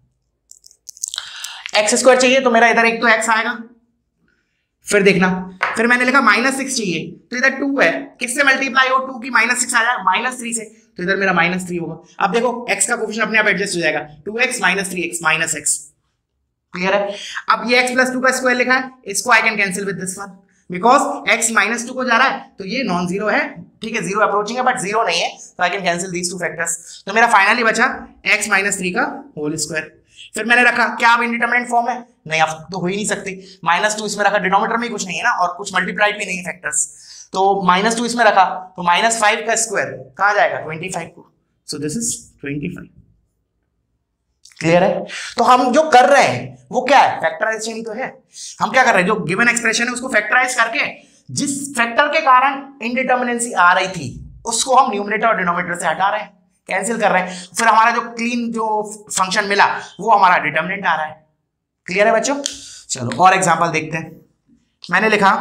एक्स स्क्वायर चाहिए तो मेरा इधर एक तो एक्स आएगा, फिर देखना फिर मैंने लिखा माइनस सिक्स चाहिए तो इधर टू है, किससे मल्टीप्लाई हो, टू की माइनस सिक्स आ जाएगा माइनस थ्री से, तो इधर मेरा माइनस थ्री होगा। अब देखो एक्स का कोफिशिएंट अपने आप एडजस्ट हो जाएगा, two x minus three x minus x. Clear है। अब ये एक्स प्लस टू का स्क्वायर लिखा है, इसको I can cancel with this one because x minus two को जा रहा है तो ये नॉन जीरो है, ठीक है, जीरो अप्रोचिंग है बट जीरो नहीं है, तो I can cancel these two factors. तो मेरा फाइनली बचा एक्स माइनस थ्री का होल स्क्वायर। फिर मैंने रखा, क्या अब इंडिटरमिनेट फॉर्म है, नहीं अब तो हो ही नहीं सकती, माइनस टू इसमें रखा, डिनोमिनेटर में कुछ नहीं है ना और कुछ मल्टीप्लाइड भी नहीं है फैक्टर्स, तो माइनस टू इसमें रखा तो माइनस फाइव का स्क्वायर कहाँ जाएगा, ट्वेंटी फाइव को, so this is twenty five. Clear है। तो हम जो कर रहे हैं वो क्या है, फैक्टराइजेशन ही तो है। हम क्या कर रहे हैं, जो गिवन एक्सप्रेशन है उसको फैक्टराइज करके जिस फैक्टर के कारण इनडिटर्मिनेंसी आ रही थी उसको हम न्यूमरेटर और डिनोमिनेटर से हटा रहे हैं, कैंसिल कर रहे हैं, फिर हमारा जो क्लीन जो फंक्शन मिला वो हमारा डिटर्मिनेंट आ रहा है। क्लियर है बच्चों। चलो और एग्जांपल देखते हैं। मैंने लिखा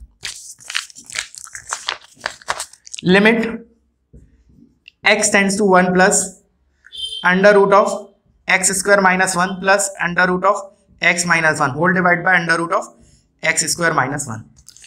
limit x tends to one plus under root of x square minus one plus under root of x minus one whole divide by under root of x square minus one.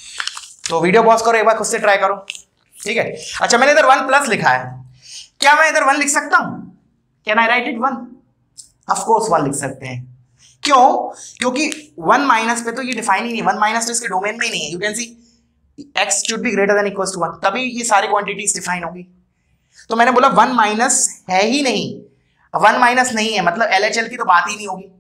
तो वीडियो पॉज करो, एक बार खुद से ट्राई करो, ठीक है। अच्छा मैंने इधर वन प्लस लिखा है, क्या मैं इधर वन लिख सकता हूं, can I write it one, of course one लिख सकते हैं। क्यों, क्योंकि वन माइनस पे तो ये डिफाइन ही नहीं, वन माइनस तो इसके डोमेन में ही नहीं है। You can see x should be greater than equals to one, तभी ये सारी क्वांटिटीज डिफाइन होगी। तो मैंने बोला वन माइनस है ही नहीं, वन माइनस नहीं है मतलब एल एच एल की तो बात ही नहीं होगी,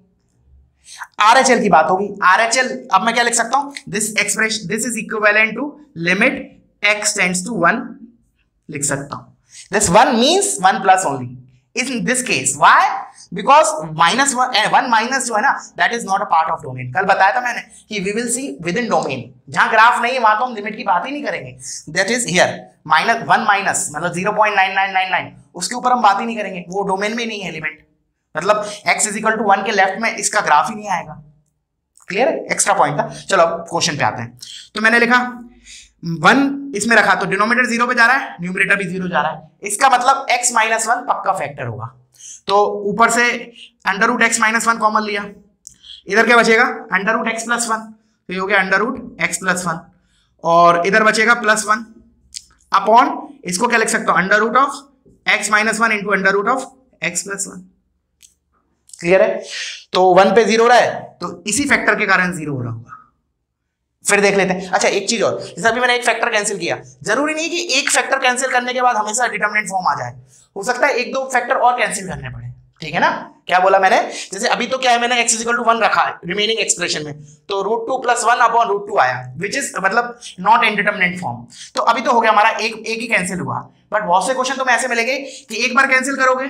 आर एच एल की बात होगी। आर एच एल अब मैं क्या लिख सकता हूं, this expression this is equivalent to limit x tends to one लिख सकता हूं। This one means one plus only in this case. Why? Because minus one, one minus जो है ना, that is not a part of domain. कल बताया था मैंने कि we will see within domain. जहाँ ग्राफ नहीं है वहां तो हम लिमिट की बात ही नहीं करेंगे. That is here. Minus one minus मतलब zero point nine nine nine nine उसके ऊपर हम बात ही नहीं करेंगे, वो डोमेन में नहीं है लिमिट, मतलब x is equal to one के लेफ्ट में इसका ग्राफ ही नहीं आएगा। क्लियर है, एक्स्ट्रा पॉइंट था। चलो अब क्वेश्चन पे आते हैं। तो मैंने लिखा वन इसमें रखा तो डिनोमिनेटर जीरो पे जा रहा है, न्यूमरेटर भी जीरो जा रहा है, इसका मतलब x माइनस वन पक्का फैक्टर होगा। तो ऊपर से under root x minus one common लिया, इधर क्या बचेगा, under root x plus one, तो ये हो गया under root x plus one, और इधर बचेगा प्लस वन अपॉन, इसको क्या लिख सकता हूं, under root of x minus one into under root of x plus one. Clear है। तो वन पे जीरो रहा है तो इसी फैक्टर के कारण जीरो हो रहा होगा। फिर देख लेते हैं। अच्छा एक चीज और, जैसे अभी मैंने एक फैक्टर कैंसिल किया, जरूरी नहीं कि एक फैक्टर कैंसिल करने के बाद हमेशा डिटरमिनेंट फॉर्म आ जाए, हो सकता है एक दो फैक्टर और कैंसिल करने पड़े, ठीक है ना। क्या बोला मैंने, जैसे अभी तो क्या है, मैंने x इक्वल टू वन रखा है रिमेनिंग एक्सप्रेशन में, तो root two plus one upon root two आया, विच इज मतलब नॉट इनडिटरमिनेंट फॉर्म। तो अभी तो हो गया हमारा एक एक ही कैंसिल हुआ, बट बहुत से क्वेश्चन तो ऐसे मिलेंगे कि एक बार कैंसिल करोगे,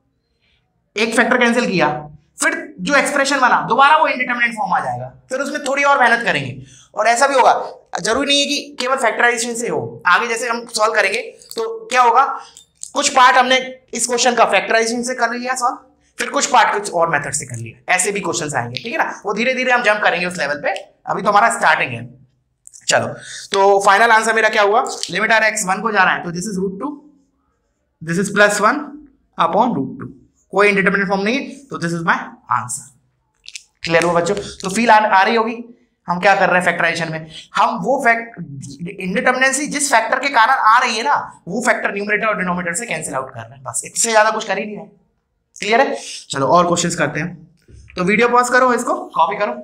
एक फैक्टर कैंसिल किया, फिर जो एक्सप्रेशन बना दोबारा वो इनडिटरमिनेट फॉर्म आ जाएगा, फिर उसमें थोड़ी और मेहनत करेंगे। और ऐसा भी होगा, जरूरी नहीं है कि केवल फैक्टराइजेशन से हो, आगे जैसे हम सॉल्व करेंगे तो क्या होगा, कुछ पार्ट हमने इस क्वेश्चन का फैक्टराइजेशन से कर लिया सॉल्व, फिर कुछ पार्ट कुछ और मेथड से कर लिया, ऐसे भी क्वेश्चंस आएंगे, ठीक है ना। वो धीरे धीरे हम जंप करेंगे उस लेवल पे, अभी तो हमारा स्टार्टिंग है। चलो तो फाइनल आंसर मेरा क्या हुआ, लिमिट आर एक्स वन को जा रहा है तो this is root two, this is plus one upon root two, कोई इंडिटरमिनेट फॉर्म नहीं है, तो this is my answer. Clear हुआ बच्चों। तो फील आ, आ रही होगी हम क्या कर रहे हैं फैक्टराइजेशन में, हम वो फैक्ट इंडिटरमिनेंसी जिस फैक्टर के कारण आ रही है ना, वो फैक्टर न्यूमरेटर और डिनोमिनेटर से कैंसिल आउट कर रहे हैं, बस इससे ज्यादा कुछ कर ही नहीं है। क्लियर है। चलो और क्वेश्चंस करते हैं। तो वीडियो पॉज करो, इसको कॉपी करो।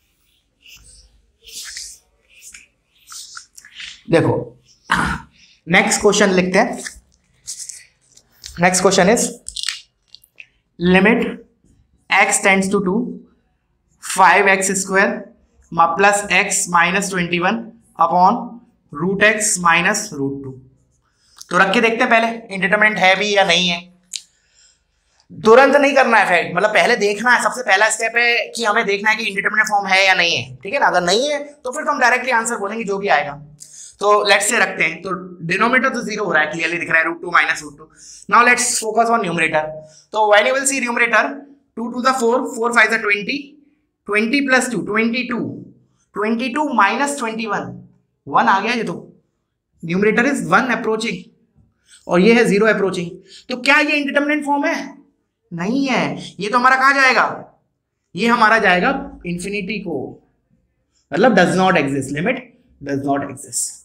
देखो नेक्स्ट क्वेश्चन लिखते हैं। Next question is limit x tends to two five x square plus x minus twenty one upon root x minus root two. तो रख के देखते हैं पहले इंडिटरमिनेंट है भी या नहीं है। तुरंत नहीं करना है फ्रेंड, मतलब पहले देखना है, सबसे पहला स्टेप है कि हमें देखना है कि इंडिटरमिनेंट फॉर्म है या नहीं है, ठीक है ना। अगर नहीं है तो फिर तो हम डायरेक्टली आंसर बोलेंगे जो भी आएगा। तो लेट्स से रखते हैं, तो डिनोमिनेटर तो जीरो हो रहा है, क्लियरली दिख रहा है root two minus root two. Now let's focus on numerator. तो when you will see numerator two two the four, four five the twenty, twenty plus two twenty two, twenty two minus twenty one, one आ गया ये तो। न्यूमरेटर इज वन अप्रोचिंग और ये है जीरो अप्रोचिंग। तो क्या ये इंडिटरमिनेंट फॉर्म है? नहीं है। ये तो हमारा कहां जाएगा? ये हमारा जाएगा इंफिनिटी को, मतलब does not exist, limit does not exist,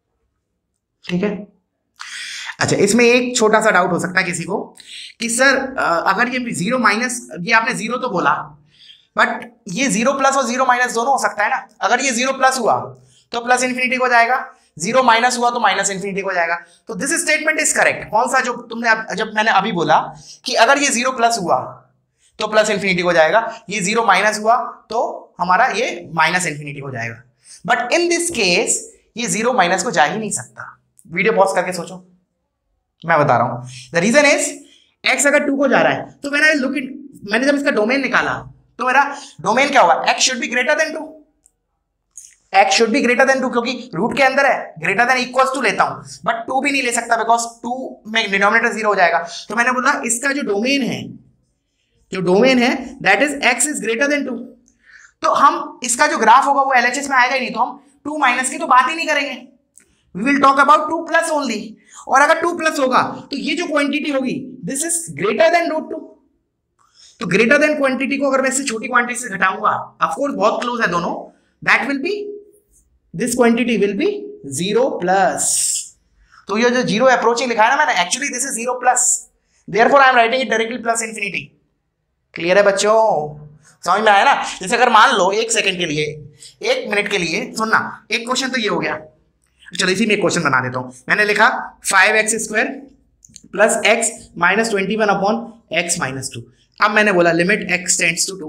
ठीक है। अच्छा, इसमें एक छोटा सा डाउट हो सकता है किसी को कि सर अगर ये जीरो माइनस, ये आपने जीरो तो बोला बट ये जीरो प्लस और जीरो माइनस दोनों हो सकता है ना। अगर ये जीरो प्लस हुआ तो प्लस इन्फिनिटी को जाएगा, जीरो माइनस हुआ तो माइनस इन्फिनिटी को जाएगा। तो दिस स्टेटमेंट इज करेक्ट। कौन सा? जो तुमने अब, जब मैंने अभी बोला कि अगर ये जीरो प्लस हुआ तो प्लस इन्फिनिटी को जाएगा, ये जीरो माइनस हुआ तो हमारा ये माइनस इन्फिनिटी को जाएगा। बट इन दिस केस ये जीरो माइनस को जा ही नहीं सकता। वीडियो पॉज करके सोचो, मैं बता रहा हूं। द रीजन इज एक्स अगर टू को जा रहा है तो मैंने लुक इट, मैंने जब इसका डोमेन निकाला तो मेरा डोमेन क्या होगा? X should be greater than two, x should be greater than two, क्योंकि रूट के अंदर है, ग्रेटर देन इक्वल्स टू लेता हूं, बट टू भी नहीं ले सकता बिकॉज टू में डिनोमिनेटर जीरो हो जाएगा। तो मैंने बोला इसका जो डोमेन है, जो डोमेन है that is x is greater than two. तो हम इसका जो ग्राफ होगा वो एलएचएस में आएगा ही नहीं, तो हम टू माइनस की तो बात ही नहीं करेंगे, we will talk about two plus only. और अगर टू प्लस होगा तो ये जो क्वांटिटी होगी this is greater than root two. तो ग्रेटर देन क्वांटिटी को अगर मैं इससे छोटी क्वांटिटी से घटाऊंगा, ऑफ कोर्स बहुत क्लोज है दोनों, that will be, this quantity will be zero plus. तो ये जो जीरो अप्रोचिंग लिखा है ना मैंने, actually this is zero plus, therefore I am writing it directly plus infinity. Clear है बच्चों? समझ में आया ना? जैसे अगर मान लो एक सेकंड के लिए, एक मिनट के लिए सुनना, एक क्वेश्चन तो ये हो गया। चलो इसी में एक क्वेश्चन बना देता हूं। मैंने लिखा five x square plus x minus twenty one upon x minus two. अब मैंने बोला limit x tends to two.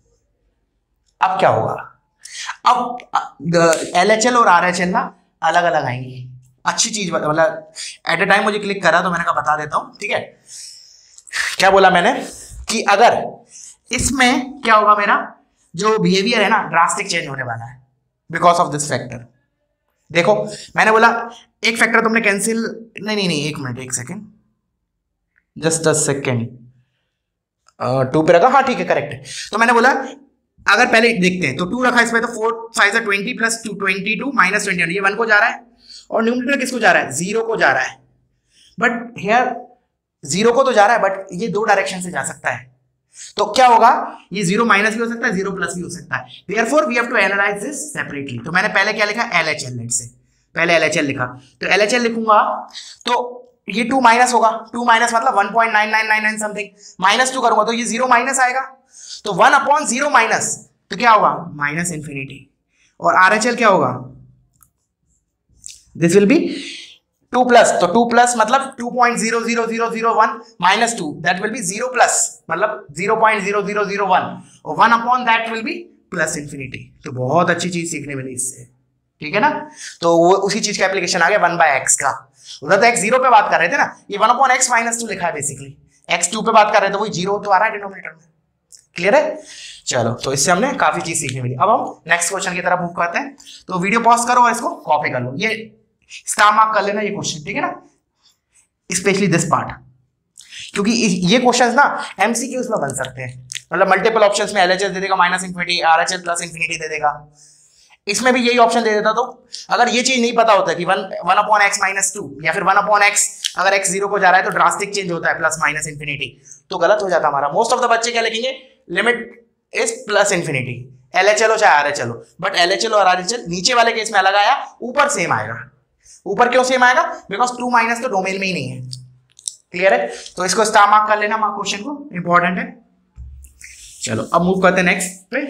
अब क्या होगा? अब एल एच एल और आर एच एल ना अलग अलग आएंगे। अच्छी चीज, मतलब एट ए टाइम मुझे क्लिक करा तो मैंने कहा बता देता हूं, ठीक है। क्या बोला मैंने कि अगर इसमें क्या होगा, मेरा जो बिहेवियर है ना ड्रास्टिक चेंज होने वाला है बिकॉज ऑफ दिस फैक्टर। देखो मैंने बोला एक फैक्टर तुमने कैंसिल, नहीं नहीं नहीं एक मिनट, एक second, just a second, two पे रखा, हाँ ठीक है करेक्ट है। तो मैंने बोला अगर पहले देखते हैं तो टू रखा इसमें, तो फोर फाइव से twenty plus two twenty two minus twenty one, ये वन को जा रहा है और न्यूमरेटर किसको जा रहा है? जीरो को जा रहा है। बट हियर जीरो को तो जा रहा है बट ये दो डायरेक्शन से जा सकता है। तो क्या होगा? ये जीरो माइनस भी हो सकता है, जीरो प्लस भी हो सकता है। Therefore we have to analyze this separately। तो मैंने पहले क्या लिखा? L H L, लेट से पहले L H L लिखा, तो L H L लिखूंगा तो ये टू माइनस होगा, टू माइनस मतलब one point nine nine nine nine something, minus two करूंगा तो ये जीरो माइनस आएगा, तो वन अपॉन जीरो माइनस तो क्या होगा? Minus infinity. और R H L क्या होगा? This will be two plus, तो टू प्लस मतलब two point zero zero zero zero one minus two, that will be zero plus मतलब zero point zero zero zero one, और one upon that will be plus infinity. तो बहुत अच्छी चीज सीखने मिली इससे, ठीक है ना। तो वो उसी चीज का एप्लीकेशन आ गया वन बाय एक्स का। उधर तो एक्स जीरो पे बात कर रहे थे ना, ये one upon x minus two लिखा है बेसिकली, एक्स टू पे बात कर रहे थे, वही जीरो तो आ रहा है डिनोमिनेटर में। क्लियर है? चलो, तो इससे हमने काफी चीज सीखने मिली। अब हम नेक्स्ट क्वेश्चन की तरफ मूव करते हैं। तो वीडियो पॉज करो और इसको कॉपी कर लो, ये स्टार मार्क कर लेना ये क्वेश्चन, ठीक है ना, स्पेशली दिस पार्ट, क्योंकि ये क्वेश्चंस ना एमसीक्यूज में बन सकते हैं। मतलब मल्टीपल ऑप्शंस में एलएचएस दे देगा minus infinity, RHL plus infinity दे देगा, इसमें भी यही ऑप्शन दे देता। तो अगर ये चीज नहीं पता होता कि one one upon x minus two या फिर वन अपॉन एक्स, अगर एक्स जीरो को जा रहा है तो ड्रास्टिक चेंज होता है प्लस माइनस इंफिनिटी, तो गलत हो जाता हमारा। मोस्ट ऑफ द बच्चे क्या लिखेंगे? Limit is plus infinity, LHL हो चाहे आरएचएल हो, बट एलएचएल और आरएचएल नीचे वाले केस में अलग आया, ऊपर सेम आएगा। ऊपर क्यों सेम आएगा? बिकॉज टू माइनस तो डोमेन में ही नहीं है। क्लियर है? तो इसको स्टार मार्क कर लेना, मार्क क्वेश्चन को, इंपॉर्टेंट है। चलो अब मूव करते हैं नेक्स्ट पे।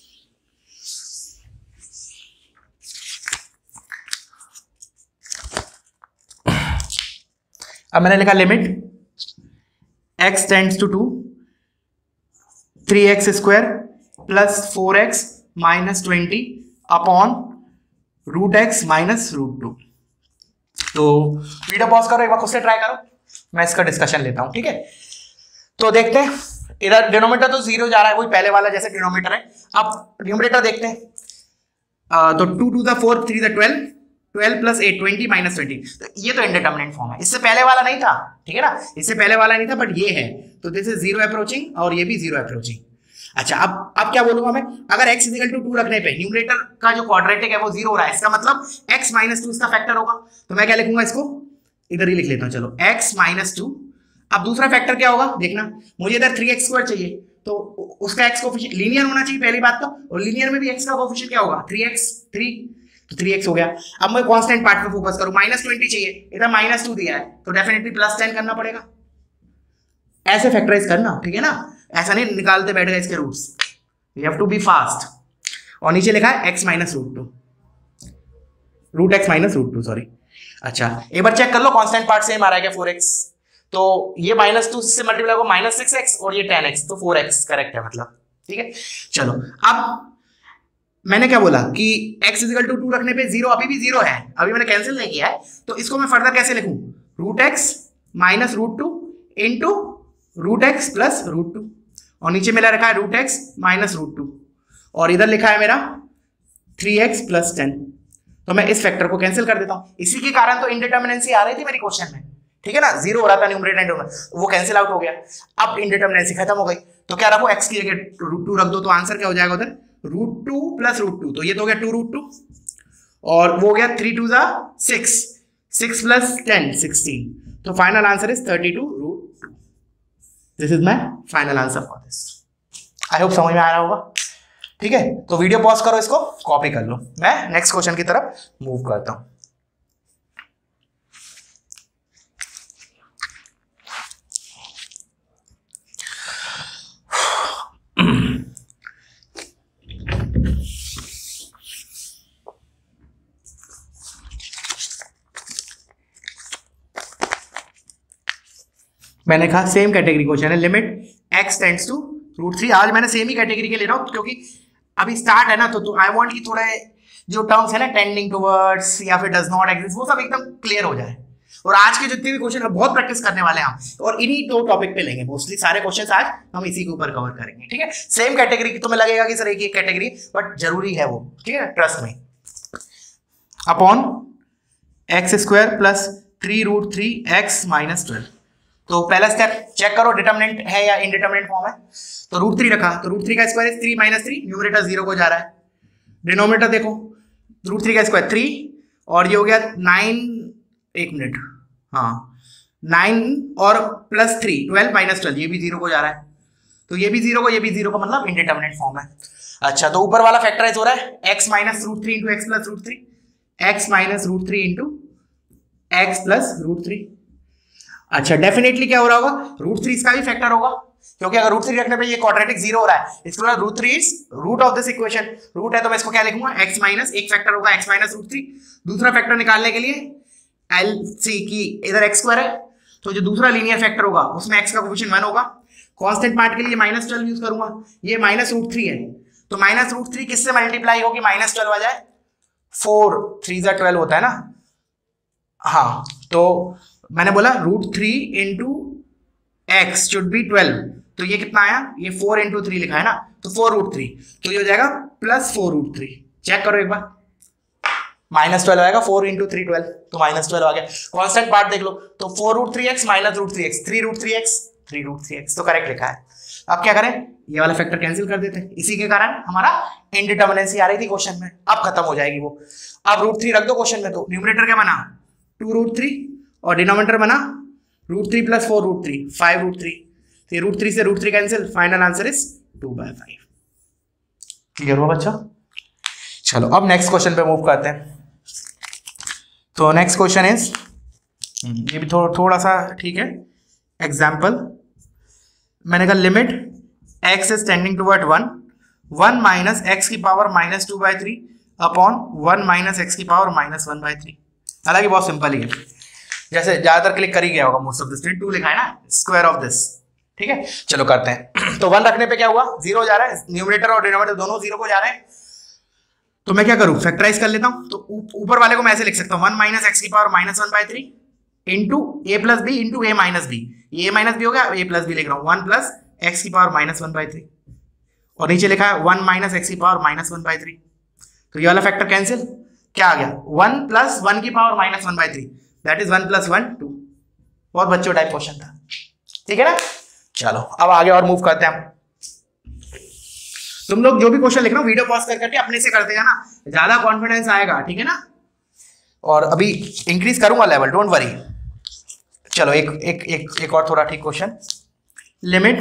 अब मैंने लिखा limit x tends to two, three x square plus four x minus twenty upon root x minus root two. तो वीडियो पॉज करो, एक बार खुद से ट्राई करो, मैं इसका डिस्कशन लेता हूं, ठीक है। तो देखते हैं, इधर डिनोमिनेटर तो जीरो जा रहा है, वही पहले वाला जैसे डिनोमिनेटर है। अब न्यूमरेटर देखते हैं, आ, तो two two the four, three the twelve, twelve plus eight twenty minus twenty. तो ये तो इंडिटरमिनेट फॉर्म है, इससे पहले वाला नहीं था, ठीक है ना, इससे पहले वाला नहीं था, बट ये है, तो दिस इज जीरो अप्रोचिंग और ये भी जीरो अप्रोचिंग। अच्छा, अब अब क्या बोलूंगा मैं, अगर x इक्वल टू टू रखने पे न्यूमरेटर का जो क्वाड्रेटिक है वो जीरो हो रहा है, इसका मतलब x माइनस टू इसका फैक्टर होगा। तो मैं क्या लिखूंगा, इसको इधर ही लिख लेता हूं, चलो x माइनस टू। अब दूसरा फैक्टर क्या होगा देखना, मुझे इधर थ्री एक्स स्क्वायर चाहिए, तो उसका x कोफिशिएंट लीनियर होना चाहिए पहली बात तो, और लीनियर में भी x का कोफिशिएंट क्या होगा, थ्री एक्स, थ्री, तो थ्री एक्स हो गया। अब मैं कांस्टेंट पार्ट पे फोकस करूं, माइनस ट्वेंटी चाहिए, इधर माइनस टू दिया है, तो डेफिनेटली प्लस टेन करना पड़ेगा। ऐसे फैक्टराइज करना, ठीक है ना, ऐसा नहीं निकालते बैठ गए इसके roots, you have to be fast. और नीचे लिखा है x minus root two, root x minus root two, sorry. अच्छा, एक बार चेक कर लो कांस्टेंट पार्ट सेम आ रहा है क्या, फोर एक्स, तो ये माइनस टू से मल्टीप्लाई होगा माइनस सिक्स एक्स, और ये टेन एक्स, तो फोर एक्स करेक्ट है मतलब, ठीक है। चलो, अब मैंने क्या बोला कि x इक्वल टू टू रखने पे जीरो अभी भी जीरो है, अभी मैंने कैंसिल नहीं किया है, तो इसको मैं फर्दर कैसे लिखूं, root x minus root two into root x plus root two, और नीचे मेरा रखा है root x minus root two, और इधर लिखा है मेरा थ्री एक्स प्लस टेन। तो मैं इस फैक्टर को कैंसिल कर देता हूं, इसी के कारण तो इंडिटरमिनेंसी आ रही थी मेरी क्वेश्चन में, ठीक है ना, जीरो हो रहा था न्यूमरेटर एंड डिनोमिनेटर, वो कैंसिल आउट हो गया। अब इंडिटरमिनेंसी खत्म हो गई, तो क्या रखो, x की जगह रूट टू रख दो, तो आंसर क्या हो जाएगा उधर, root two plus root two, तो ये तो हो गया टू रूट टू, और वो हो गया थ्री टू जा six, six plus ten sixteen, तो final answer is thirty two root two. This is my final answer for this. I hope समझ में आ रहा होगा, ठीक है। तो वीडियो पॉज करो, इसको कॉपी कर लो, मैं नेक्स्ट क्वेश्चन की तरफ मूव करता हूं। मैंने कहा सेम कैटेगरी क्वेश्चन है, limit x tends to root three. आज मैंने सेम ही कैटेगरी के ले रहा हूँ, क्योंकि अभी स्टार्ट है ना, तो आई वांट कि थोड़े जो टर्म्स है ना, टेंडिंग टुवर्ड्स या फिर डज नॉट एग्जिस्ट, वो सब एकदम क्लियर हो जाए। और आज के जितने भी क्वेश्चन है बहुत प्रैक्टिस करने वाले हैं हम, और इन्हीं दो टॉपिक पे लेंगे मोस्टली सारे क्वेश्चन, आज हम इसी के ऊपर कवर करेंगे, ठीक है। सेम कैटेगरी की, तुम्हें लगेगा कि सर एक ही कैटेगरी, बट जरूरी है वो, ठीक है, trust me. Upon x square plus three root three x minus twelve. तो पहला स्टेप चेक करो डिटरमिनेंट है या इनडिटरमिनेंट फॉर्म है। तो रूट थ्री रखा, तो रूट थ्री का square three minus three, numerator zero को जा रहा है। डिनोमिनेटर देखो, रूट थ्री का स्क्वायर थ्री, और ये हो गया नाइन, एक मिनट, हाँ नाइन और plus three, twelve minus twelve, ये भी जीरो को जा रहा है, तो ये भी जीरो को, ये भी जीरो को, मतलब इनडिटरमिनेंट फॉर्म है। अच्छा, तो ऊपर वाला फैक्टराइज हो रहा है, x minus root three into x plus root three, x minus root three into x plus root three. अच्छा, डेफिनेटली क्या हो रहा होगा, रूट थ्री इसका भी फैक्टर होगा, क्योंकि अगर रूट थ्री रखने पे ये क्वाड्रेटिक जीरो हो रहा है, इसको root three is root of this equation. Root है तो मैं इसको क्या लिखूंगा, x माइनस, एक फैक्टर होगा x माइनस रूट थ्री। दूसरा फैक्टर निकालने के लिए एल सी की इधर x स्क्वायर है, तो जो दूसरा लीनियर फैक्टर होगा उसमें x का कोफिशिएंट वन होगा। कांस्टेंट पार्ट के लिए माइनस ट्वेल्व यूज करूंगा, ये माइनस रूट थ्री है, तो माइनस रूट थ्री किससे मल्टीप्लाई होगी, माइनस ट्वेल्व आ जाए, फोर थ्री जा ट्वेल्व होता है ना, हाँ। तो मैंने बोला root three into x should be twelve, तो ये कितना आया, ये फोर इंटू थ्री लिखा है ना, तो फोर रूट थ्री, तो ये हो जाएगा plus four root three. Check करो एक बार, माइनस ट्वेल्व आएगा, फोर इंटू थ्री ट्वेल्व, तो माइनस ट्वेल्व आ गया। कॉन्स्टेंट पार्ट देख लो, तो four root three x minus root three x, three root three x, three root three x, तो करेक्ट लिखा है। अब क्या करें, ये वाला फैक्टर कैंसिल कर देते हैं, इसी के कारण हमारा इनडिटरमिनेंसी आ रही थी क्वेश्चन में, अब खत्म हो जाएगी वो। अब रूट थ्री रख दो क्वेश्चन में, तो न्यूमरेटर क्या बना, टू रूट थ्री, और डिनोमिनेटर बना root three plus four root three, five root three, तो रूट थ्री से root three cancel, final answer is two by five. Clear हुआ बच्चा? चलो अब नेक्स्ट क्वेश्चन पे मूव करते हैं। तो नेक्स्ट क्वेश्चन इज, ये भी थो, थोड़ा सा ठीक है, एग्जाम्पल मैंने कहा limit x is tending toward one, one minus x की power minus two by three upon one minus x की power minus one by three. हालांकि बहुत सिंपल ही है, जैसे ज्यादातर क्लिक कर ही गया होगा मोस्ट ऑफ दिस, टू लिखा है ना, स्क्वायर ऑफ दिस, ठीक है, चलो करते हैं। तो वन रखने पे क्या हुआ, जीरो जा रहा है, न्यूमरेटर और डिनोमिनेटर दोनों जीरो को जा रहे हैं। तो मैं क्या करूं, फैक्टराइज कर लेता हूं। तो ऊपर वाले को मैं ऐसे लिख सकता हूं, वन माइनस एक्स की power minus one by three into A plus B into A minus B. A minus B हो गया, ए प्लस बी लिख रहा हूं, वन प्लस एक्स की power minus one by three, और नीचे लिखा है वन माइनस एक्स की power minus one by three. तो ये वाला फैक्टर कैंसिल, क्या आ गया, वन प्लस वन की power minus one by three, that is one plus one two. बहुत बच्चों टाइप क्वेश्चन था, ठीक है ना। चलो अब आगे और मूव करते हैं। तुम लोग जो भी क्वेश्चन लिख रहे हो वीडियो पॉज कर करके अपने से करते जाना, ज्यादा कॉन्फिडेंस आएगा, ठीक है ना। और अभी इंक्रीज करूंगा लेवल, डोंट वरी। चलो एक एक एक एक और थोड़ा ठीक question. Limit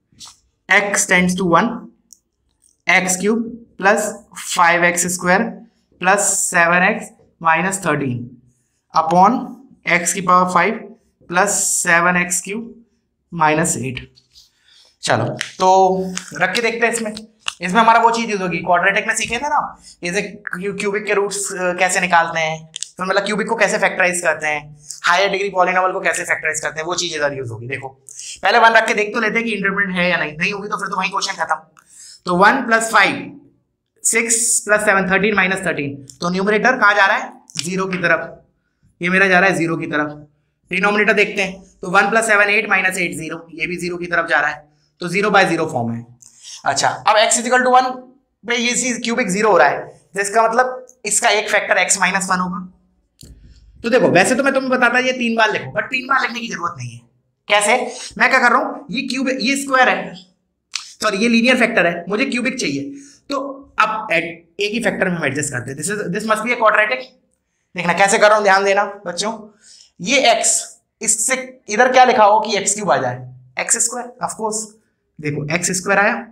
x tends to one, x cube plus five x square plus seven x minus thirteen upon x की power five plus seven x cube minus eight. चलो तो रख के देखते हैं इसमें। इसमें हमारा वो चीज यूज होगी, क्वाड्रेटिक में सीखे थे ना, जैसे क्यूबिक के रूट्स कैसे निकालते हैं, तो मतलब क्यूबिक को कैसे फैक्टराइज करते हैं, हायर डिग्री पॉलिनोमियल को कैसे फैक्टराइज करते हैं, वो चीज इधर यूज होगी। देखो पहले वन रख के देख तो लेते हैं कि इंडिपेंडेंट है या नहीं, नहीं होगी तो फिर तो वही क्वेश्चन खत्म। तो one plus five, six plus seven, thirteen minus thirteen, तो न्यूमरेटर कहाँ जा रहा है, जीरो की तरफ, ये मेरा जा रहा है जीरो की तरफ। डिनोमिनेटर देखते हैं, तो one plus seven eight minus eight zero, ये भी जीरो की तरफ जा रहा है, तो जीरो बाय जीरो फॉर्म है। अच्छा अब x इजिकल टू वन पे ये चीज क्यूबिक जीरो हो रहा है, जिसका मतलब इसका एक फैक्टर x माइनस वन होगा। तो देखो वैसे तो मैं तुम्हें बताता ये तीन बार लिखो, बट तीन बार लिखने की जरूरत नहीं है। कैसे, मैं क्या कर रहा हूं, ये क्यूब, ये स्क्वायर है, सॉरी ये लीनियर फैक्टर है, मुझे क्यूबिक चाहिए, तो अब एक ही फैक्टर में हम एडजस्ट करते हैं। This is this must be a quadratic. देखना कैसे कर रहा हूं, ध्यान देना बच्चों। ये x, इससे इधर क्या लिखा हो कि x क्यूब आ जाए, एक्स स्क्वायर, ऑफ कोर्स देखो एक्स स्क्वायर आया,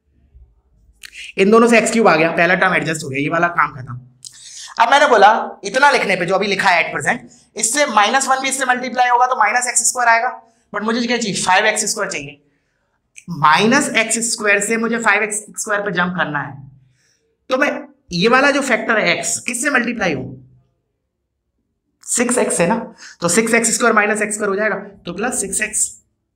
इन दोनों से एक्स क्यूब आ गया, पहला टर्म एडजस्ट हो गया, ये वाला काम खत्म। अब मैंने बोला इतना लिखने पे जो अभी लिखा है एट परसेंट, इससे माइनस वन भी इससे मल्टीप्लाई होगा तो माइनस एक्स स्क्वायर आएगा, बट मुझे क्या चाहिए, फाइव एक्स स्क्वायर चाहिए। माइनस एक्स स्क्वायर से मुझे फाइव एक्स स्क्वायर पे जंप करना है, तो मैं ये वाला जो फैक्टर है एक्स किससे मल्टीप्लाई हो, सिक्स एक्स है ना, तो six x square minus x square हो जाएगा, तो प्लस सिक्स एक्स।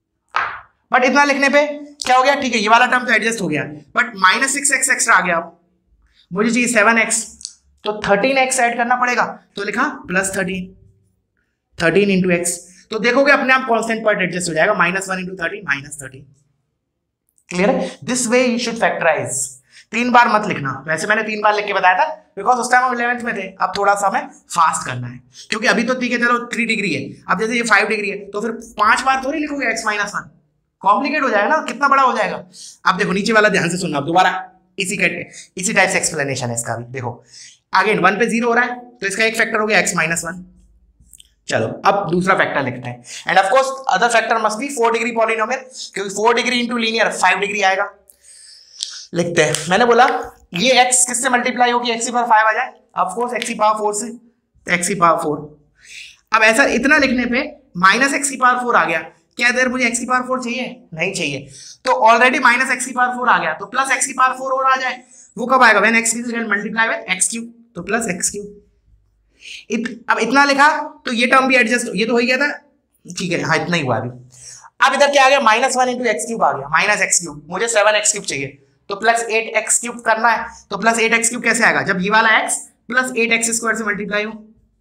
बट इतना लिखने पे क्या हो गया, ठीक है ये वाला टर्म तो एडजस्ट हो गया, but minus six x extra आ गया, मुझे चाहिए सेवन एक्स, तो थर्टीन एक्स ऐड करना पड़ेगा, तो लिखा plus thirteen, thirteen into x, तो देखोगे अपने आप कांस्टेंट पार्ट एडजस्ट हो जाएगा, minus one into thirteen minus thirteen. Clear है, this way you should factorise. तीन बार मत लिखना, वैसे मैंने तीन बार लिख के बताया था बिकॉज उस टाइम हम इलेवेंथ में थे, अब थोड़ा सा हमें फास्ट करना है, क्योंकि अभी तो ठीक है चलो थ्री डिग्री है, अब जैसे ये फाइव डिग्री है तो फिर पांच बार थोड़ी लिखोगे एक्स माइनस वन, कॉम्प्लिकेट हो जाएगा ना, कितना बड़ा हो जाएगा। अब देखो नीचे वाला ध्यान से सुनना, अब दोबारा इसी का इसी टाइप से एक्सप्लेनेशन है इसका भी। देखो अगेन वन पे जीरो हो रहा है, तो इसका एक फैक्टर हो गया एक्स माइनस वन। चलो अब दूसरा फैक्टर लिखते हैं, and of course other factor must be four degree polynomial, क्योंकि four degree into linear five degree आएगा। लिखते हैं, मैंने बोला ये x किससे मल्टीप्लाई होगी, x की पावर फाइव आ जाए, ऑफ कोर्स x की पावर फोर से, तो x की पावर फोर। अब ऐसा इतना लिखने पे माइनस एक्स की पावर फोर आ गया, क्या इधर मुझे x की पावर फोर चाहिए, नहीं चाहिए, तो ऑलरेडी माइनस एक्स की पावर फोर आ गया, तो प्लस x की पावर फोर और आ जाए, वो कब आएगा, when x is multiply with x cube, तो प्लस x क्यूब। इत, अब इतना लिखा तो ये टर्म भी एडजस्ट, ये तो हो गया था, ठीक है हाँ इतना ही हुआ अभी। अब इधर क्या आ गया, minus one into x cube आ गया, माइनस एक्स क्यूब, मुझे सेवन एक्स क्यूब चाहिए, तो प्लस एट एक्स क्यूब करना है, तो प्लस एट एक्स क्यूब कैसे आएगा, जब ये वाला x plus eight x square से मल्टीप्लाई हो,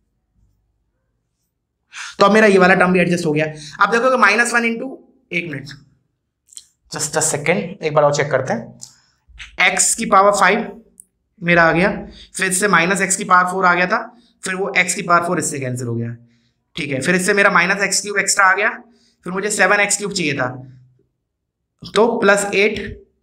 तो अब मेरा ये वाला टर्म भी एडजस्ट हो गया। अब देखोगे माइनस वन इंटू, एक मिनट जस्ट अ सेकेंड, एक बार और चेक करते हैं, x की पावर फाइव मेरा आ गया, फिर इससे माइनस एक्स की पावर फोर आ गया था, फिर वो x की पावर फोर इससे कैंसिल हो गया, ठीक है, फिर इससे मेरा माइनस एक्स क्यूब एक्स्ट्रा आ गया, फिर मुझे सेवन एक्स क्यूब चाहिए था, तो प्लस एट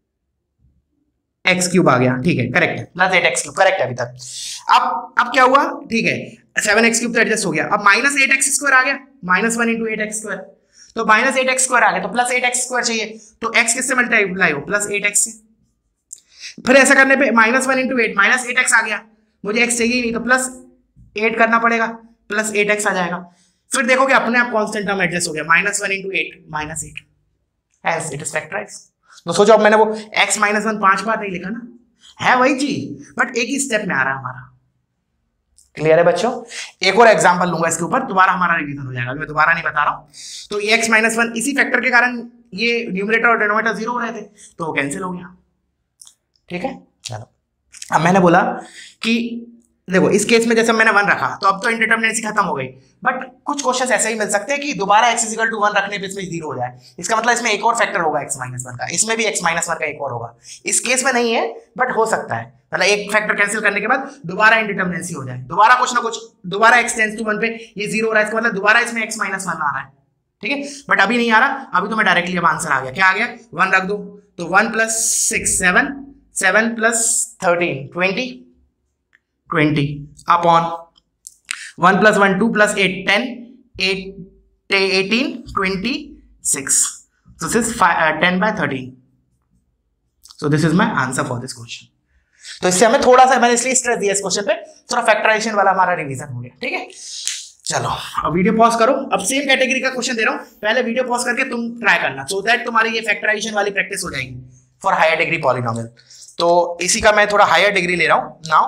एक्स क्यूब आ गया, ठीक है करेक्ट है, plus eight x cube correct है अभी तक। अब अब क्या हुआ, ठीक है सेवन एक्स क्यूब तो एडजस्ट हो गया, अब माइनस एट एक्स स्क्वायर आ गया, minus one into eight x square, तो माइनस एट एक्स स्क्वायर आ गया, तो प्लस एट एक्स स्क्वायर चाहिए, तो x किससे मल्टीप्लाई हो, प्लस एट एक्स से, फिर ऐसा करने पे minus one into eight, minus eight x आ गया, मुझे x चाहिए ही नहीं, तो प्लस एट करना पड़ेगा, प्लस एट एक्स आ जाएगा, फिर देखोगे अपने आप कांस्टेंट टर्म एडजस्ट हो गया, minus one into eight minus eight, as it is factorise. तो सोचो अब मैंने वो x माइनस वन पांच बार नहीं लिखा ना, है वही चीज बट एक ही स्टेप में आ रहा है हमारा, क्लियर है बच्चों? एक और एग्जांपल लूंगा इसके ऊपर, दोबारा हमारा रिवीजन हो जाएगा, मैं दोबारा नहीं बता रहा हूं। तो ये x माइनस वन इसी फैक्टर के कारण ये न्यूमरेटर और डिनोमिनेटर जीरो हो रहे थे, तो वो कैंसिल हो गया। ठीक है, चलो अब मैंने बोला कि देखो इस केस में जैसे मैंने वन रखा तो अब तो इंडिटरमिनेसी खत्म हो गई, बट कुछ क्वेश्चंस ऐसे ही मिल सकते हैं कि दोबारा x इक्वल टू वन रखने पे इसमें जीरो हो जाए। इसका मतलब इसमें एक और फैक्टर होगा x माइनस वन का, इसमें भी x माइनस वन का एक और होगा। इस केस में नहीं है बट हो सकता है, मतलब एक फैक्टर कैंसिल करने के बाद दोबारा इंडिटरमिनेसी हो जाए, दोबारा कुछ ना कुछ, दोबारा x टेंड्स टू वन पे ये जीरो हो रहा है, इसका मतलब दोबारा इसमें x माइनस वन आ रहा है। ठीक है, बट अभी नहीं आ रहा, अभी तो मैं डायरेक्टली अब आंसर आ गया। क्या आ गया? वन रख दो, तो one plus six seven, seven plus thirteen twenty, twenty upon one plus one two plus eight ten, eight eighteen twenty six, so this is ten by thirteen, so this is my answer for this question। तो इससे हमें थोड़ा सा, मैंने इसलिए स्ट्रेस दिया इस क्वेश्चन पे, थोड़ा फैक्टराइजेशन वाला हमारा रिवीजन हो गया। ठीक है, चलो अब वीडियो पॉज करो। अब सेम कैटेगरी का क्वेश्चन दे रहा हूं, पहले वीडियो पॉज करके तुम ट्राई करना, सो दैट तुम्हारी ये फैक्टराइजेशन वाली प्रैक्टिस हो जाएगी फॉर हायर डिग्री पॉलिनोमियल। तो इसी का मैं थोड़ा हायर डिग्री ले रहा हूं now.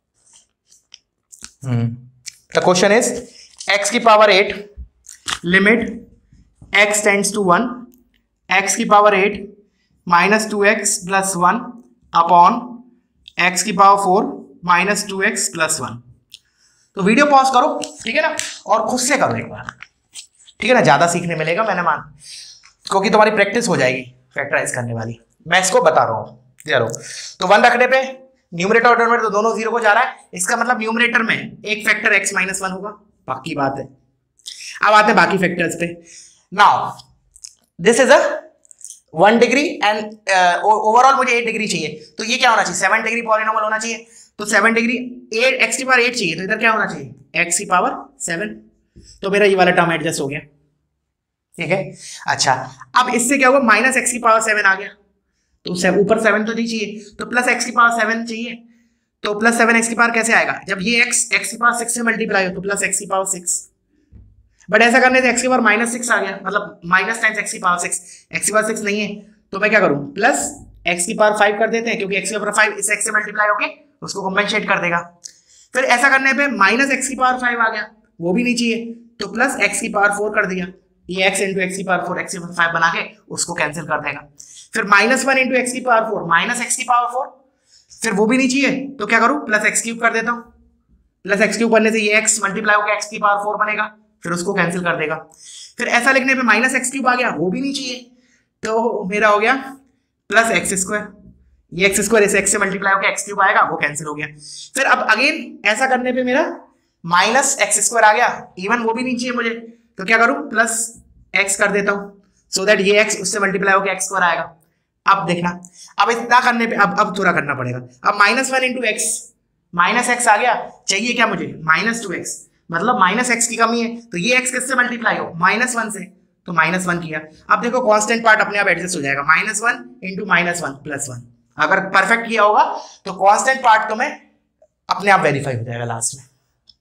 The question is x की power eight limit x tends to one, x की power eight minus two x plus one upon x की power four minus two x plus one. तो वीडियो पॉज करो, ठीक है ना, और खुद से करो एक बार, ठीक है ना, ज्यादा सीखने मिलेगा, मैंने मान, क्योंकि तुम्हारी प्रैक्टिस हो जाएगी फैक्टराइज करने वाली, मैं इसको बता रहा हूं। चलो, तो वन रखने पे न्यूमरेटर और डिनोमिनेटर तो दोनों जीरो को जा रहा है, इसका मतलब न्यूमरेटर में एक फैक्टर x माइनस वन होगा, पक्की बात है। अब आते हैं बाकी फैक्टर्स पे। Now this is a one degree and overall मुझे एट डिग्री चाहिए, तो ये क्या होना चाहिए? सेवन डिग्री पॉलिनोमियल होना चाहिए। तो सेवन डिग्री एट, एक्स की पावर एट चाहिए, तो इधर क्या होना चाहिए? एक्स की पावर सेवन। तो मेरा ये वाला टर्म एडजस्ट हो गया। ठीक है, अच्छा अब इससे क्या होगा? माइनस एक्स की पावर सेवन आ गया, तो ऊपर सेवन तो नहीं चाहिए, तो प्लस एक्स की पावर सेवन चाहिए। तो प्लस सेवन एक्स की पावर कैसे आएगा? जब ये x x की पावर सिक्स से मल्टीप्लाई हो तो प्लस एक्स की पावर सिक्स, बट ऐसा करने से x की पावर माइनस सिक्स आ गया, मतलब माइनस टाइम्स एक्स की पावर सिक्स, एक्स की पावर सिक्स नहीं है, तो मैं क्या करूं? प्लस एक्स की पावर फाइव कर देते हैं, क्योंकि एक्स की पावर फाइव इस x से मल्टीप्लाई होके उसको कॉम्पेंसेट कर देगा। फिर ऐसा करने पे माइनस एक्स की पावर फाइव आ गया, वो भी नहीं चाहिए, तो प्लस एक्स की पावर फोर कर दिया, ये x इंटू एक्स की पावर फोर, एक्स की पावर फाइव बना के उसको कैंसिल कर देगा। फिर माइनस वन इंटू एक्स की पावर फोर, माइनस एक्स की पावर फोर, फिर वो भी नहीं चाहिए, तो क्या करूं? प्लस एक्स क्यूब कर देता हूं, प्लस एक्स क्यूब करने से ये x मल्टीप्लाई होकर एक्स की पावर फोर बनेगा, फिर उसको कैंसिल कर देगा। फिर ऐसा लिखने पे माइनस एक्स क्यूब आ गया, वो भी नहीं चाहिए, तो मेरा हो गया प्लस एक्स स्क्वायर, ये एक्स स्क्वायर इस एक्स से मल्टीप्लाई होकर एक्स क्यूब आएगा, वो कैंसिल हो गया। फिर अब अगेन ऐसा करने पे मेरा माइनस एक्स स्क्वायर आ गया, इवन वो भी नहीं चाहिए मुझे, तो क्या करूं? प्लस एक्स कर देता हूं, सो दैट ये x उससे मल्टीप्लाई होकर एक्स स्क्वायर आएगा। अब देखना, अब इतना करने पे अब अब थोड़ा करना पड़ेगा। अब minus one into x, minus x आ गया, चाहिए क्या मुझे? माइनस टू एक्स, मतलब माइनस एक्स की कमी है, तो ये x किससे मल्टीप्लाई हो? माइनस वन से, तो माइनस वन किया। अब देखो कांस्टेंट पार्ट अपने आप एडजस्ट हो जाएगा, minus one into minus one plus one. अगर परफेक्ट किया होगा तो कांस्टेंट पार्ट तो मैं अपने आप वेरीफाई हो जाएगा लास्ट में,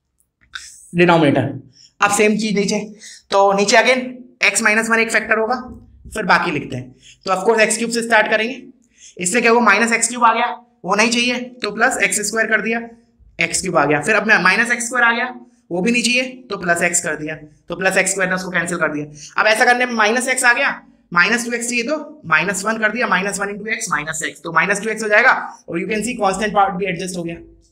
डिनोमिनेटर। अब सेम चीज नीचे, तो नीचे अगेन x माइनस वन एक फैक्टर होगा, फिर बाकी लिखते हैं। तो ऑफकोर्स एक्स क्यूब से स्टार्ट करेंगे, इससे क्या होगा? माइनस एक्स क्यूब आ गया, वो नहीं चाहिए, तो प्लस एक्स स्क्वायर कर दिया, एक्स क्यूब आ गया। फिर अब माइनस एक्स स्क्वायर आ गया, वो भी नहीं चाहिए, तो प्लस एक्स कर दिया, तो प्लस एक्स स्क्वायर ने उसको कैंसिल कर दिया। अब ऐसा करने में माइनस एक्स आ गया, माइनस टू एक्स चाहिए, तो माइनस वन कर दिया, minus one into x minus x, तो माइनस टू एक्स हो जाएगा, और you can see constant part भी एडजस्ट हो गया,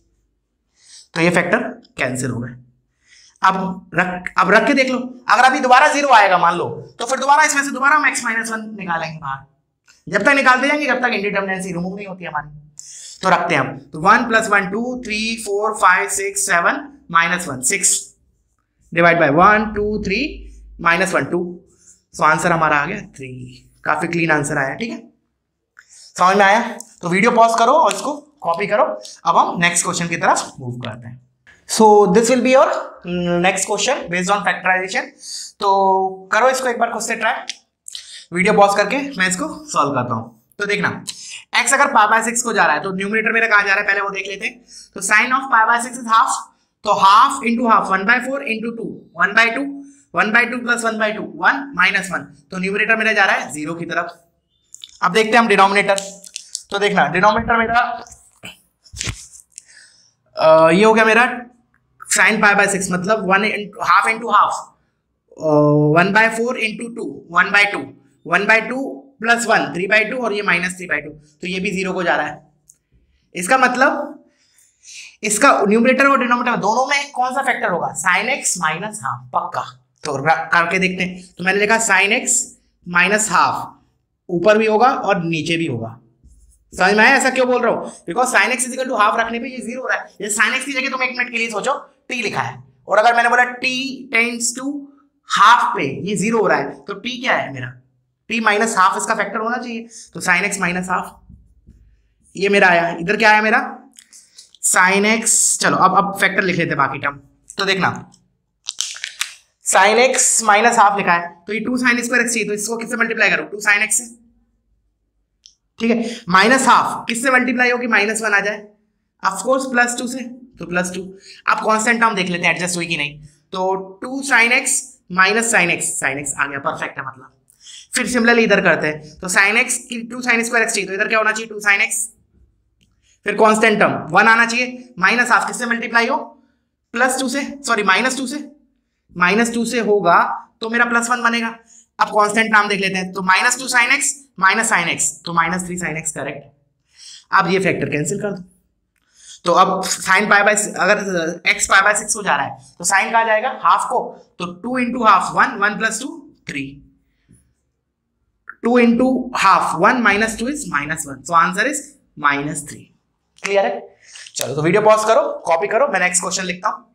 तो ये फैक्टर कैंसिल हो गए। अब रख अब रख के देख लो, अगर अभी दोबारा जीरो आएगा मान लो, तो फिर दोबारा इसमें से दोबारा हम x माइनस वन निकालेंगे बाहर, जब तक निकालते जाएंगे जब तक इंडिटरमिनेसी रिमूव नहीं होती हमारी। तो रखते हैं हम, तो one plus one two, three four five six seven, minus one six, divide by one two three minus one two, तो आंसर हमारा आ गया थ्री। काफी क्लीन आंसर आया, ठीक है, समझ में आया? तो वीडियो पॉज करो और इसको कॉपी करो। अब हम नेक्स्ट क्वेश्चन की तरफ मूव करते हैं। So this will be your next question based on factorisation. तो करो इसको एक बार खुद से ट्राई, वीडियो पॉज करके मैं इसको सॉल्व करता हूं। तो देखना, x अगर पाई बाय सिक्स को जा रहा है, तो न्यूमरेटर मेरा कहां जा रहा है पहले वो देख लेते हैं। तो sine of pi by six is half, तो half into half, one by four into two, one by two, one by two plus one by two, one minus one, तो न्यूमरेटर मेरा जा रहा है जीरो की तरफ। अब देखते हैं हम डिनोमिनेटर। तो देखना डिनोमिनेटर मेरा आ, ये हो गया मेरा साइन पाई बाय सिक्स मतलब one half into half, one by four into two, one by two, one by two plus one, three by two, और ये माइनस थ्री बाय टू, तो ये भी जीरो को जा रहा है। इसका मतलब इसका न्यूमरेटर और डिनोमिनेटर दोनों में कौन सा फैक्टर होगा? साइन एक्स माइनस हाफ, पक्का। तो करके देखते हैं। तो मैंने लिखा साइन एक्स माइनस हाफ, ऊपर भी होगा और नीचे भी होगा। समझ में आया ऐसा क्यों बोल रहा हूं? Because sine x equal to half रखने पे ये जीरो हो रहा है। ये साइन एक्स की जगह तुम एक मिनट के लिए सोचो, टी लिखा है, और अगर मैंने बोला टी टेंड्स टू हाफ पे ये जीरो हो रहा है, तो टी क्या है मेरा? टी माइनस हाफ इसका फैक्टर होना चाहिए। तो साइन एक्स माइनस हाफ ये मेरा आया। इधर क्या आया मेरा? Sine x. चलो अब अब फैक्टर लिख लेते बाकी टर्म। तो देखना साइन एक्स माइनस हाफ लिखा है, तो ये टू साइन स्क्वायर एक्स चाहिए, तो इसको किससे मल्टीप्लाई करूं? टू साइन एक्स से, ठीक है। माइनस हाफ किससे मल्टीप्लाई होगी? माइनस वन आ जाए, ऑफ कोर्स प्लस टू से, तो प्लस टू। अब कांस्टेंट टर्म देख लेते हैं एडजस्ट हुई कि नहीं। तो two sine x minus sine x, sine x आ गया, परफेक्ट है मतलब। फिर सिमिलरली इधर करते हैं, तो साइन एक्स की टू साइन स्क्वायर एक्स चाहिए, तो इधर क्या होना चाहिए? Two sine x. फिर कांस्टेंट टर्म वन आना चाहिए, माइनस हाफ किससे मल्टीप्लाई हो? प्लस टू से, सॉरी माइनस टू से, माइनस टू से होगा तो मेरा प्लस वन बनेगा। अब कांस्टेंट टर्म देख लेते हैं, तो minus two sine x minus sine x, तो minus three sine x, correct. अब ये फैक्टर कैंसिल कर दो, तो अब साइन पाई बाय, अगर एक्स पाई बाय सिक्स हो जा रहा है तो साइन कहा जाएगा? हाफ को, तो two into half one, one plus two three, two into half one minus two is minus one, so answer is minus three. Clear है? चलो तो वीडियो पॉज करो, कॉपी करो, मैं नेक्स्ट क्वेश्चन लिखता हूं।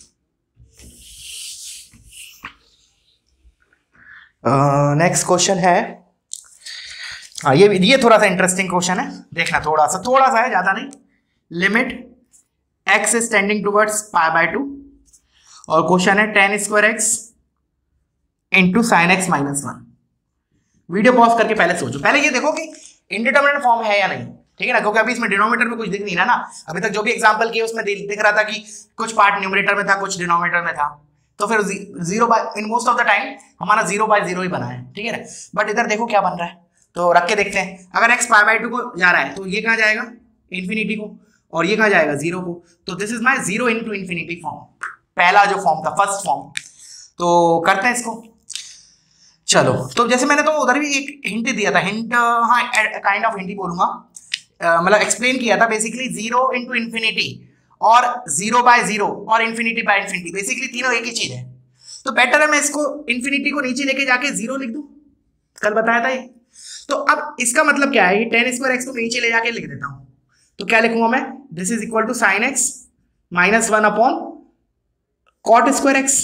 नेक्स्ट uh, क्वेश्चन है, हाँ ये ये थोड़ा सा इंटरेस्टिंग क्वेश्चन है, देखना थोड़ा सा थोड़ा सा है, ज्यादा नहीं। Limit x is tending towards pi by two, और क्वेश्चन है tan square x into sine x minus one. Video pause करके पहले सोचो, पहले ये देखो कि इंडिटरमिनेट फॉर्म है या नहीं, ठीक है ना, क्योंकि अभी इसमें डिनोमिनेटर में कुछ दिख नहीं रहा ना। अभी तक जो भी एग्जांपल किए उसमें दिख रहा था कि कुछ पार्ट न्यूमरेटर में था, कुछ डिनोमिनेटर में था, तो फिर zero by, in most of the time हमारा जीरो बाय जीरो ही बना है, ठीक है ना। बट इधर देखो क्या बन रहा है, तो रख के देखते हैं। अगर एक्स पाई बाय टू को जा रहा है तो ये कहाँ जाएगा? इन्फिनिटी को, और ये कहाँ जाएगा? जीरो को। तो this is my zero into infinity form, पहला जो फॉर्म था, फर्स्ट फॉर्म। तो करते हैं इसको। चलो तो जैसे मैंने तो उधर भी एक हिंट दिया था, हिंट, हाँ काइंड ऑफ हिंट ही बोलूंगा, मतलब एक्सप्लेन किया था बेसिकली जीरो इनटू इन्फिनिटी और जीरो बाय जीरो और इन्फिनिटी बाय इन्फिनिटी, बेसिकली तीनों एक ही चीज है। तो बेटर है मैं इसको इन्फिनिटी को नीचे लेके जाके जीरो लिख दूं, कल बताया था ये। तो अब इसका मतलब क्या है? ये टेन स्क्वायर एक्स को नीचे ले जाके लिख देता हूं, तो क्या लिखूंगा मैं? This is equal to sine x minus one upon cot square x.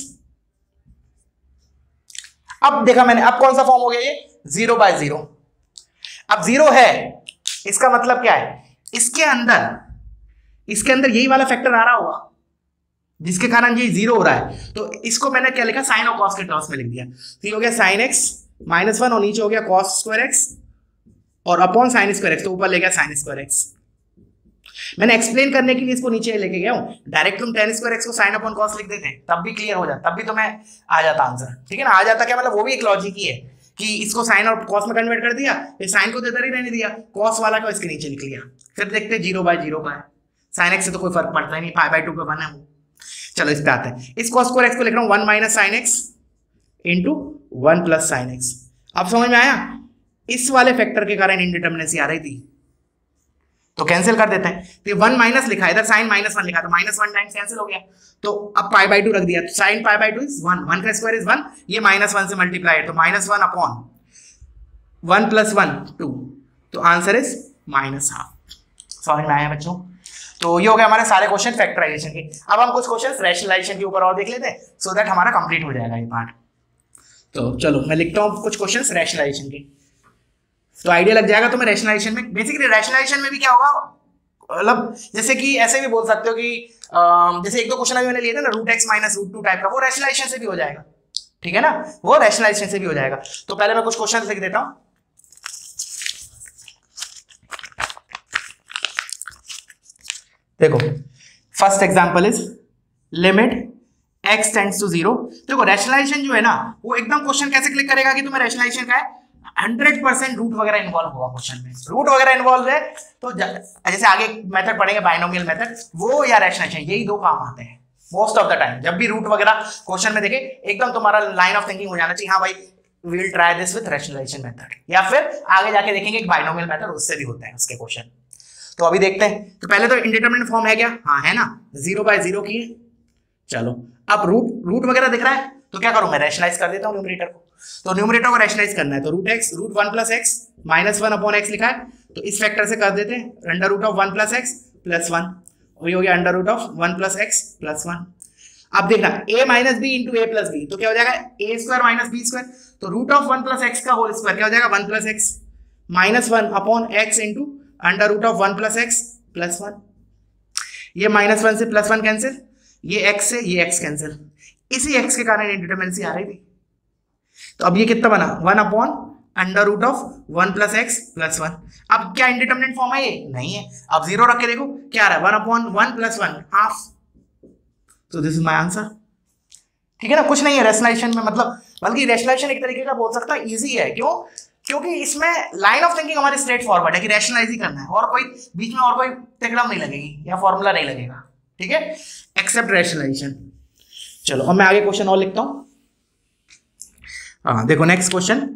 अब देखा मैंने, अब कौन सा फॉर्म हो गया ये? Zero by zero. अब जीरो है, इसका मतलब क्या है? इसके अंदर इसके अंदर यही वाला फैक्टर आ रहा होगा जिसके कारण ये जीरो हो रहा है। तो इसको मैंने क्या लिखा? साइन और कॉस के टर्म्स में लिख दिया। तो ये हो गया साइन एक्स माइनस वन, और नीचे हो गया कॉस स्क्वायर एक्स, और अपॉन साइन स्क्वायर एक्स, तो ऊपर ले गया साइन स्क्वायर एक्स। मैंने एक्सप्लेन करने के लिए इसको नीचे लेके गया हूं। डायरेक्ट तुम टेन स्क्वायर एक्स को साइन अपॉन कॉस लिख देते तब भी क्लियर हो जाता, तब भी तुम्हें आ जाता आंसर, ठीक है ना। आ जाता क्या मतलब? वो भी एक लॉजिक ही है कि इसको साइन और कॉस में कन्वर्ट कर दिया, फिर साइन को देता ही रहने दिया, कॉस वाला को इसके नीचे लिख लिया। फिर देखते जीरो बाय जीरो का है, साइन एक्स से तो कोई फर्क पड़ता ही नहीं, पाई बाय टू पे बना है। चलो इस पे आते हैं। इस कॉस स्क्वायर एक्स को लिख रहा हूं one minus sine x into one plus sine x. अब समझ में आया? इस वाले फैक्टर के कारण इनडिटर्मिनेसी आ रही थी, तो कैंसिल कर देते हैं। तो वन माइनस लिखा है, इधर साइन माइनस वन लिखा, तो माइनस वन टाइम्स कैंसिल हो गया। तो अब पाई बाय टू रख दिया, तो sine pi by two is one, one का स्क्वायर इज वन, ये माइनस वन से मल्टीप्लाई है, तो minus one upon one plus one two, तो आंसर इज माइनस हाफ। समझ में आया बच्चों? तो ये हो गया हमारे सारे क्वेश्चन फैक्टराइजेशन के। अब हम कुछ क्वेश्चन रैशनलाइजेशन के ऊपर और देख लेते हैं, सो so दैट हमारा कंप्लीट हो जाएगा ये पार्ट। तो चलो मैं लिखता हूँ कुछ क्वेश्चंस रैशनलाइजेशन के, तो आइडिया लग जाएगा तुम्हें रैशनलाइजेशन में। बेसिकली रैशनलाइजेशन में भी क्या होगा, मतलब जैसे कि ऐसे भी बोल सकते हो कि जैसे एक दो क्वेश्चन अभी मैंने लिए थे ना, root x minus root two type का, वो रैशनलाइजेशन से भी हो जाएगा, ठीक है ना, वो रैशनलाइजेशन से भी हो जाएगा। तो पहले मैं कुछ क्वेश्चन लिख देता हूँ। देखो first example is limit x tends to zero. देखो रैशनलाइजेशन जो है ना, वो एकदम क्वेश्चन कैसे क्लिक करेगा कि तुम्हें रैशनलाइजेशन का है, हंड्रेड परसेंट रूट वगैरह इन्वॉल्व होगा क्वेश्चन में। रूट वगैरह इन्वॉल्व है तो जैसे आगे मेथड पढ़ेंगे बाइनोमियल मेथड, वो या रैशनलाइजेशन, यही दो काम आते हैं, मोस्ट ऑफ द टाइम जब भी रूट वगैरह क्वेश्चन में देखे एकदम तुम्हारा लाइन ऑफ थिंकिंग हो जाना चाहिए, हाँ भाई we will try this with rationalisation method, या फिर आगे जाके देखेंगे एक बाइनोमियल मेथड, उससे भी होते हैं उसके क्वेश्चन। तो अभी देखते हैं, तो पहले तो इंडिटरमिनेट फॉर्म है क्या, हाँ है ना, जीरो बाय जीरो की है। चलो अब रूट रूट वगैरह दिख रहा है तो क्या करूं मैं, रैशनलाइज कर देता हूं न्यूमरेटर को। तो न्यूमरेटर को रैशनलाइज करना है तो root x root one plus x minus one upon x लिखा है, तो इस फैक्टर से कर देते हैं under root of one plus x plus one, और ये हो गया under root of one plus x plus one. अब देखना a minus b into A plus b, तो क्या हो जाएगा a square minus b square, तो root of one plus x का होल स्क्वायर क्या हो जाएगा one plus x minus one upon x into under root of one plus x plus one. ये माइनस वन से प्लस वन कैंसिल, ये x से ये x कैंसिल, इसी x के कारण इंडिटरमिनेंसी आ रही थी। तो अब ये कितना बना one upon under root of one plus x plus one. अब क्या इंडिटरमिनेंट फॉर्म है ये, नहीं है। अब जीरो रख के देखो क्या आ रहा है, one upon one plus one half. तो दिस इज माय आंसर, ठीक है ना, कुछ नहीं है रैशनलाइजेशन में, मतलब बल्कि रैशनलाइजेशन एक तरीके का बोल सकता है इजी है। क्यों, क्योंकि इसमें लाइन ऑफ थिंकिंग हमारी स्ट्रेट फॉरवर्ड है कि रैशनलाइज ही करना है, और कोई बीच में और कोई टेकड़म नहीं लगेगी या फॉर्मूला नहीं लगेगा, ठीक है, एक्सेप्ट रैशनलाइजेशन। चलो अब मैं आगे क्वेश्चन और लिखता हूं। हाँ देखो नेक्स्ट क्वेश्चन,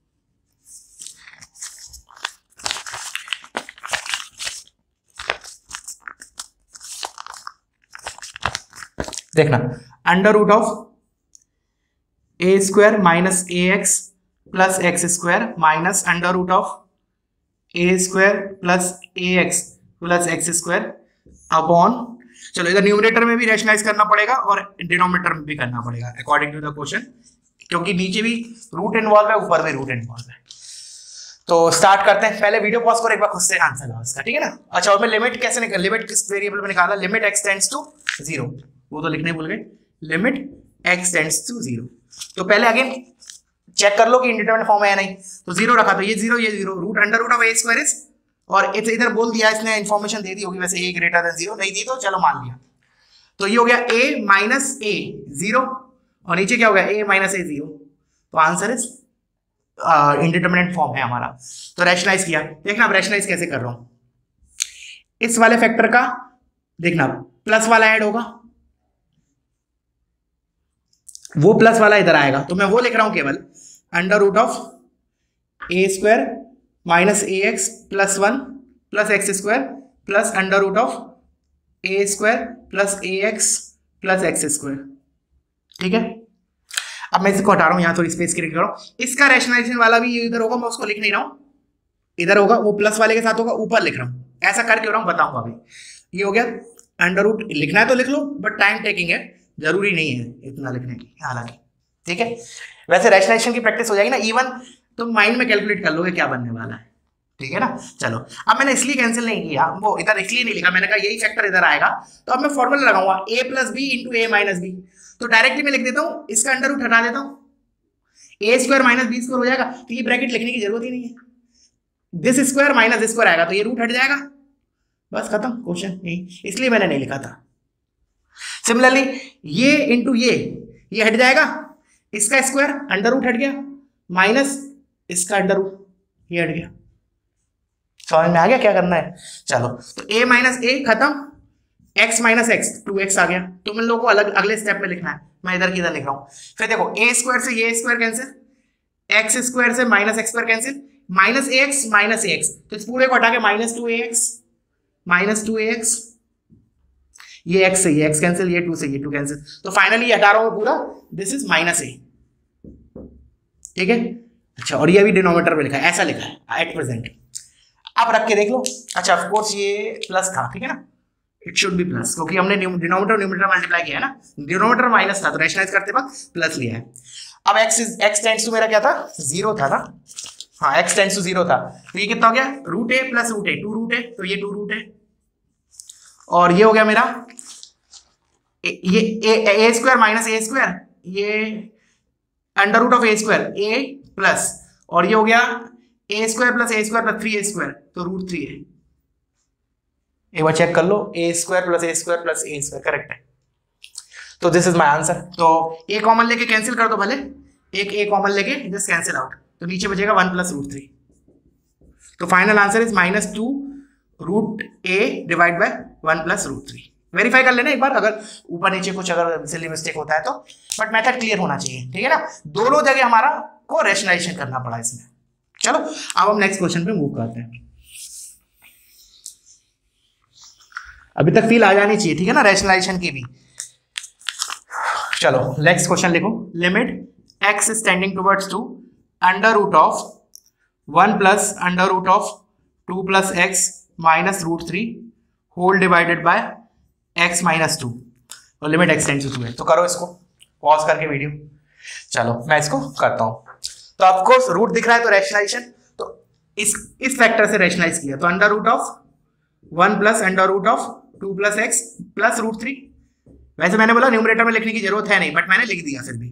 देखना under root of a square minus a x plus x square minus under root of a square plus a x plus x square upon, चलो इधर न्यूमरेटर में भी रैशनलाइज करना पड़ेगा और डिनोमिनेटर में भी करना पड़ेगा अकॉर्डिंग टू द क्वेश्चन, क्योंकि नीचे भी रूट इन्वॉल्व है ऊपर भी रूट इन्वॉल्व है। तो स्टार्ट करते हैं, पहले वीडियो पॉज करो एक बार खुद से आंसर लगाओ इसका, ठीक है ना। अच्छा और मैं लिमिट कैसे निकाल, लिमिट किस वेरिएबल में निकाला, limit x tends to zero, वो तो लिखने भूल गए, limit x tends to zero. तो पहले अगेन चेक कर लो कि इंडिटरमिनेट फॉर्म है या नहीं, तो जीरो रखा तो ये जीरो ये zero, root under root of a square is, और इधर बोल दिया इसने, इन्फॉर्मेशन दे दी होगी वैसे ए ग्रेटर देन जीरो, नहीं दी तो चलो मान लिया। तो ये हो गया a माइनस ए जीरो, और नीचे क्या हो गया a माइनस ए जीरो, तो आंसर इज इंडिटरमिनेट फॉर्म है हमारा। तो रैशनलाइज किया, देखना अब रैशनलाइज कैसे कर रहा हूं, इस वाले फैक्टर का देखना प्लस वाला ऐड होगा, वो प्लस वाला इधर आएगा, तो मैं वो लिख रहा हूं केवल under root of a square minus a x plus one plus x square plus under root of a square plus a x plus x square, ठीक है। अब मैं इसको हटा रहा हूं, यहां थोड़ी स्पेस क्रिएट कर रहा हूं, इसका रैशनलाइजेशन वाला भी इधर होगा, मैं उसको लिख नहीं रहा हूं, इधर होगा, वो प्लस वाले के साथ होगा, ऊपर लिख रहा हूं, ऐसा करके हो रहा हूं, बताऊंगा अभी। ये हो गया अंडर रूट, लिखना है तो लिख लो बट टाइम टेकिंग है, जरूरी नहीं है इतना लिखने की हालांकि, ठीक है। वैसे रैशनलाइजेशन की प्रैक्टिस हो जाएगी ना, इवन तुम माइंड में कैलकुलेट कर लोगे क्या बनने वाला है, ठीक है ना। चलो अब मैंने इसलिए कैंसिल नहीं किया, वो इधर इसलिए नहीं लिखा, मैंने कहा यही फैक्टर इधर आएगा, तो अब मैं फॉर्मूला लगाऊंगा a plus B into A minus b, तो डायरेक्टली मैं लिख देता हूँ, इसका अंडर रूट हटा देता हूँ, a square minus b square हो जाएगा, तो ये ब्रैकेट लिखने की जरूरत ही नहीं है, this square minus this square आएगा तो ये रूट हट जाएगा, बस खत्म क्वेश्चन, नहीं इसलिए मैंने नहीं लिखा था। सिमिलरली ये इंटू ये ये हट जाएगा, इसका स्क्वायर अंडर रूट हट गया माइनस इसका अंडर रूट ये हट गया, समझ में आ गया क्या करना है। चलो तो a माइनस ए खत्म, x minus x two x आ गया, तुम इन लोगों को अलग अगले स्टेप में लिखना है, मैं इधर की इधर लिख रहा हूं। फिर देखो a स्क्वायर से ये स्क्वायर कैंसिल, x स्क्वायर से minus x square cancel, minus a x minus a x, तो इस पूरे को हटा के minus two a x minus two a x, ये x से ये x कैंसिल, ये टू से ये टू कैंसिल, तो फाइनली ये हटा रहा हूं पूरा, दिस इज माइनस ए, ठीक है। अच्छा और ये भी डिनोमिनेटर में लिखा है, ऐसा लिखा है एट प्रेजेंट, अब रख के देख लो। अच्छा ऑफ कोर्स ये प्लस था, ठीक है ना, इट शुड बी प्लस, क्योंकि हमने डिनोमिनेटर न्यूमरेटर मल्टीप्लाई किया है ना, डिनोमिनेटर माइनस था तो रैशनलाइज करते वक्त प्लस लिया है। अब x is x tends to मेरा क्या था, जीरो था ना, हाँ x टेंड्स टू जीरो था, तो ये कितना हो गया root a plus root a, two root a, तो ये टू रूट ए, और ये हो गया मेरा ये a square minus a square, ये under root of a square a plus, और ये हो गया a square plus a square plus three a square, तो रूट थ्री है। एक बार चेक कर लो, a square plus a square plus a square correct है, तो दिस इज माय आंसर। तो ए कॉमन लेके कैंसिल कर दो भले, एक ए कॉमन लेके जस्ट कैंसिल आउट, तो नीचे बचेगा वन प्लस रूट थ्री, तो final answer is minus two root a divide by one plus root three. Verify कर लेना एक बार, अगर ऊपर नीचे कुछ अगर सिली मिस्टेक होता है तो, बट मेथड क्लियर होना चाहिए, ठीक है ना। दोनों जगह हमारा को रैशनलाइजेशन करना पड़ा इसमें। चलो अब हम नेक्स्ट क्वेश्चन पे मूव करते हैं। अभी तक फील आ जानी चाहिए, ठीक है ना, रैशनलाइजेशन की भी। चलो नेक्स्ट क्वेश्चन लिखो, limit x is tending towards two under root of one plus under root of two plus x minus root three whole divided by x minus two, और limit x tends to two है। तो करो इसको पॉज करके वीडियो। चलो मैं इसको करता हूं। तो आपको रूट दिख रहा है तो रैशनलाइजेशन, तो इस इस फैक्टर से रैशनलाइज किया, तो under root of one plus under root of two plus x plus root three. वैसे मैंने बोला न्यूमरेटर में लिखने की जरूरत है नहीं, बट मैंने लिख दिया फिर भी,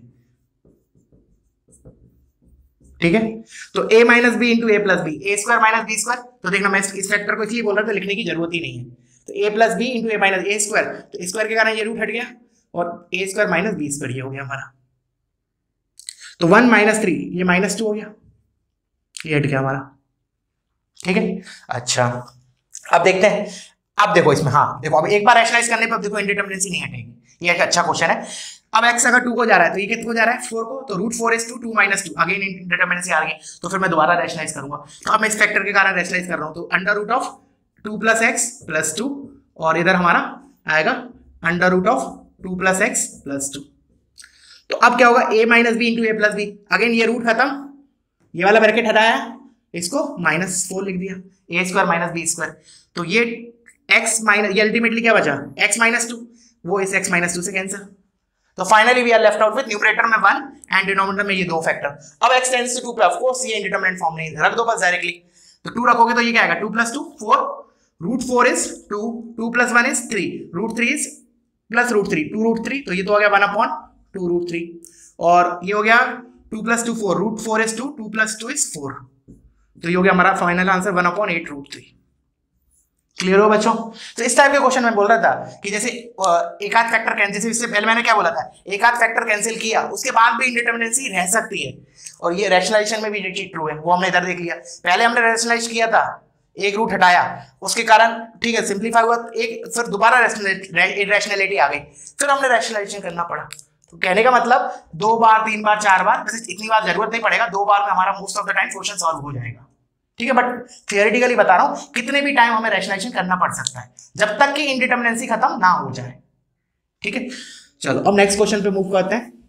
ठीक है। तो a minus b into A plus b, a square minus b square. तो देखना मैं इस फैक्टर को इसलिए बोल रहा था, लिखने की जरूरत ही नहीं है। तो a plus B into A minus a square, तो स्क्वायर के कारण ये रूट हट गया, और a square minus b square ये हो गया हमारा। तो वन माइनस थ्री, ये माइनस टू हो गया, ये हट गया हमारा, ठीक है। अच्छा अब देखते हैं, अब देखो इसमें, हाँ देखो अब एक बार रैशनलाइज करने पर देखो इंडिटरमिनेंसी नहीं हटेगी। ये एक अच्छा क्वेश्चन है। अब x अगर टू को जा रहा है तो ये कितने को जा रहा है, फोर को, तो root four is two, two minus two, again indeterminacy आ गई, तो फिर मैं दोबारा रैशनलाइज करूंगा। तो अब मैं इस फैक्टर के कारण रैशनलाइज कर रहा हूं, तो under root of two plus x plus two, और इधर हमारा आएगा under root of two plus x plus two. तो अब क्या होगा, a minus b into A plus b, again ये रूट खत्म, ये वाला ब्रैकेट हटाया, इसको माइनस फोर लिख दिया, a square minus b square. तो ये x माइनस, ये अल्टीमेटली क्या बचा, x माइनस टू, वो इस x माइनस टू से कैंसिल। तो finally we are left out with numerator में वन एंड डिनोमिनेटर में ये दो फैक्टर। अब x टेंड्स टू टू पे ऑफ कोर्स ये इंडिटरमिनेंट फॉर्म नहीं, रख दो बस डायरेक्टली। तो टू रखोगे तो ये क्या आएगा, two plus two four, root four is two, two plus one is three, root three is plus root three, two root three, तो ये तो हो गया one upon two root three, और ये हो गया two plus two four, root four is two, two plus two is four, तो ये हो गया हमारा final answer one upon eight root three. Clear हो बच्चों। तो इस टाइप के क्वेश्चन मैं बोल रहा था कि जैसे एक आध फैक्टर कैंसिल, इससे पहले मैंने क्या बोला था, एक आध फैक्टर कैंसिल किया उसके बाद भी इंडिटरमिनेंसी रह सकती है, और ये रैशनलाइजेशन में भी ये चीज ट्रू है, वो हमने इधर देख लिया। पहले हमने रैशनलाइज किया था, एक रूट हटाया, उसके कारण ठीक है सिंप्लीफाई हुआ, एक फिर दोबारा रैशनैलिटी आ गई, फिर हमने रैशनलाइजेशन करना पड़ा। तो कहने का मतलब दो बार, तीन बार, चार बार, वैसे इतनी बार जरूरत नहीं पड़ेगा, दो बार में हमारा most of the time question solve हो जाएगा, ठीक है। बट थियोरेटिकली बता रहा हूं कितने भी टाइम हमें रैशनलाइजेशन करना पड़ सकता है, जब तक कि इंडिटरमिनेंसी खत्म ना हो जाए, ठीक है। चलो अब नेक्स्ट क्वेश्चन पे मूव करते हैं।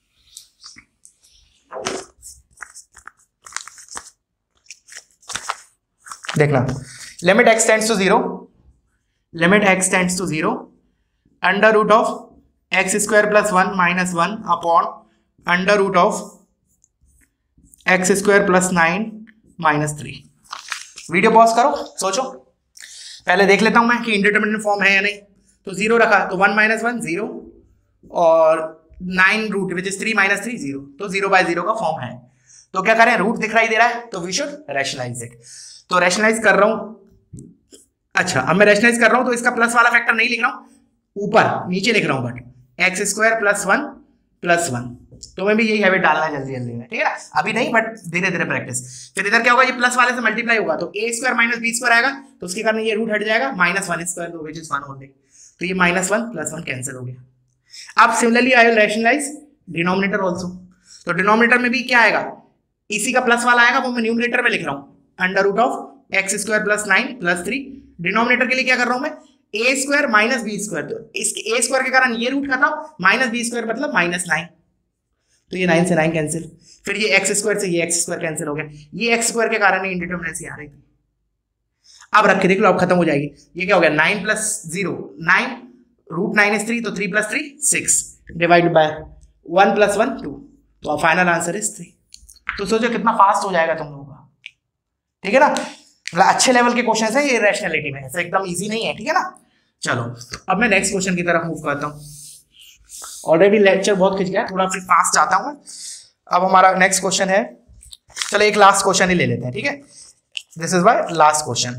देखना, limit x tends to zero, limit x tends to zero, under root of x square plus one minus one upon under root of x square plus nine minus three. Video pause करो, सोचो, पहले देख लेता हूं मैं कि इंडिटरमिनेंट फॉर्म है या नहीं। तो जीरो रखा, तो वन माइनस वन जीरो, और nine root which is three minus three zero, तो जीरो बाय जीरो का फॉर्म है। तो क्या करें, रूट दिखाई दे रहा है तो वी शुड रैशनलाइज इट। तो रैशनलाइज कर रहा हूं, अच्छा अब मैं रैशनलाइज कर रहा हूं तो इसका प्लस वाला फैक्टर नहीं लिख रहा हूं, ऊपर नीचे लिख रहा हूं, but x square plus one plus one, तो मैं भी यही हैबिट डालना जल्दी जल्दी में, ठीक है ना, अभी नहीं बट धीरे धीरे प्रैक्टिस। फिर इधर क्या होगा, ये प्लस वाले से मल्टीप्लाई होगा, तो a square minus b square आएगा, तो उसके कारण ये रूट हट जाएगा, माइनस वन स्क्वायर, तो विच इज वन ओनली, तो ये minus one plus one cancel हो गया। अब similarly I will rationalise denominator also. तो डिनोमिनेटर में भी क्या आएगा, इसी का प्लस वाला आएगा, वो मैं न्यूमरेटर में लिख रहा हूँ, under root of x square plus nine plus three. Denominator के लिए क्या कर रहा हूं मैं, a square minus b square, तो इसके ए स्क्वायर के कारण ये रूट खत्म, माइनस बी स्क्वायर मतलब माइनस नाइन, तो ये नाइन से नाइन कैंसिल, फिर ये एक्स स्क्वायर से ये एक्स स्क्वायर कैंसिल हो गया, ये एक्स स्क्वायर के कारण इंडिटरमिनेंसी आ रही थी। अब रख के देख लो, अब खत्म हो जाएगी। ये क्या हो गया, nine plus zero nine, root nine is three, तो three plus three six, divide by one plus one two, तो फाइनल आंसर इज थ्री। तो सोचो कितना फास्ट हो जाएगा तुम लोगों का, ठीक है ना। मतलब अच्छे लेवल के क्वेश्चन है ये रैशनैलिटी में, ऐसे एकदम इजी नहीं है, ठीक है ना। चलो अब मैं नेक्स्ट क्वेश्चन की तरफ मूव करता हूँ। ऑलरेडी लेक्चर बहुत खिंच गया, थोड़ा फिर फास्ट आता हूँ। अब हमारा नेक्स्ट क्वेश्चन है, चलो एक लास्ट क्वेश्चन ही ले लेते हैं, ठीक है। This is my last question,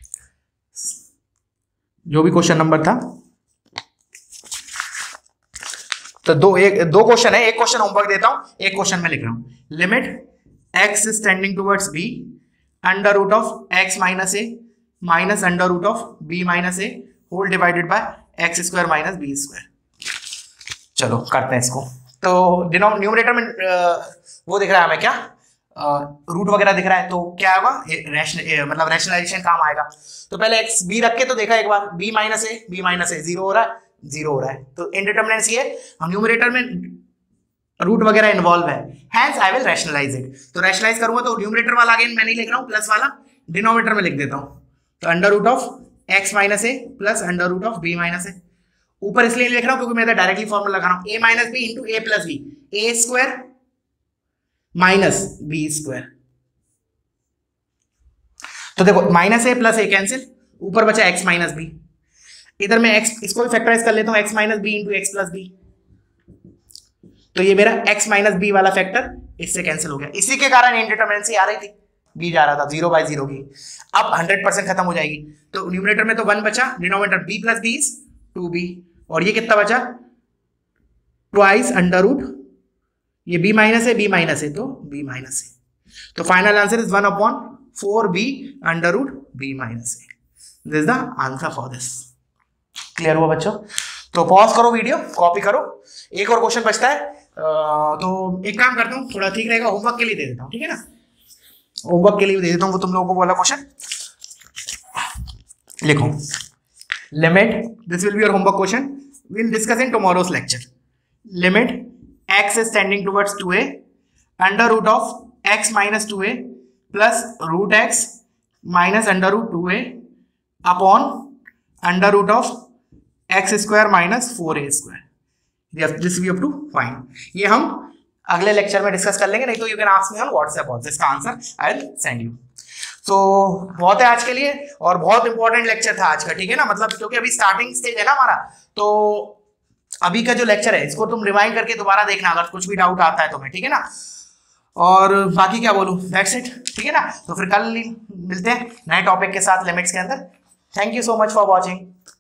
जो भी क्वेश्चन नंबर था। तो दो एक दो क्वेश्चन है, एक क्वेश्चन होमवर्क देता हूं, एक क्वेश्चन में लिख रहा हूं। Limit x is tending towards b under root of x minus a minus under root of b minus a whole divided by x square minus b square. चलो करते हैं इसको। तो डिनोम न्यूमरेटर में वो दिख रहा है हमें क्या, रूट वगैरह दिख रहा है, तो क्या होगा, रैशनल मतलब रैशनलाइजेशन काम आएगा। तो पहले एक्स बी रख के तो देखा एक बार, b minus a, b minus a zero हो रहा है, जीरो हो रहा है, तो इनडिटरमिनेंट ये हम न्यूमरेटर में रूट वगैरह इन्वॉल्व है, hence I will rationalise it. तो रैशनलाइज करूंगा तो न्यूमरेटर वाला अगेन मैं नहीं लिख रहा हूँ, प्लस वाला डिनोमिनेटर में लिख देता हूँ। तो under root of x minus a plus under root of b minus a, ऊपर इसलिए लिख रहा हूँ क्योंकि मैं डायरेक्टली फॉर्मूला लगा रहा हूँ, a minus b into A plus b, a square minus b square. तो देखो minus a plus a cancel, ऊपर बचा एक्स माइनस बी, इधर मैं एक्स इसको भी फैक्टराइज कर लेता हूँ, x minus b into x plus b, तो ये मेरा x माइनस बी वाला फैक्टर इससे कैंसिल हो गया। इसी के कारण इनडिटरमिनेंसी आ रही थी, b जा रहा था जीरो बाई जीरो की, अब हंड्रेड परसेंट खत्म हो जाएगी। तो न्यूमरेटर में तो वन बचा, denominator b plus b is two b, और ये कितना बचा, ट्वाइस अंडर रूट, ये b माइनस है, b माइनस है तो b माइनस है, तो final answer is one upon four b under root b minus है। This is the answer for this. Clear हुआ बच्चों? तो पॉज करो वीडियो, कॉपी करो, एक और क्वेश्चन बचता है। तो एक काम करता हूँ, थोड़ा ठीक रहेगा, होमवर्क के लिए दे देता हूँ, ठीक है ना, होमवर्क के लिए दे देता हूँ वो तुम लोगों को वाला क्वेश्चन लिखो। Limit, this will be your homework question, will discuss in tomorrow's lecture. Limit x is tending towards two a under root of x minus two a plus root x minus under root two a upon under root of x square minus four a square, this we have to find. ये हम अगले लेक्चर में डिस्कस कर लेंगे, नहीं तो you can ask me on WhatsApp also, इसका आंसर आई विल सेंड यू। तो बहुत है आज के लिए, और बहुत इंपॉर्टेंट लेक्चर था आज का, ठीक है ना, मतलब क्योंकि अभी स्टार्टिंग स्टेज है ना हमारा, तो अभी का जो लेक्चर है इसको तुम रिवाइंड करके दोबारा देखना अगर कुछ भी डाउट आता है तुम्हें, ठीक है ना। और बाकी क्या बोलूं, दैट्स इट, ठीक है ना। तो फिर कल मिलते हैं नए टॉपिक के साथ लिमिट्स के अंदर। Thank you so much for watching.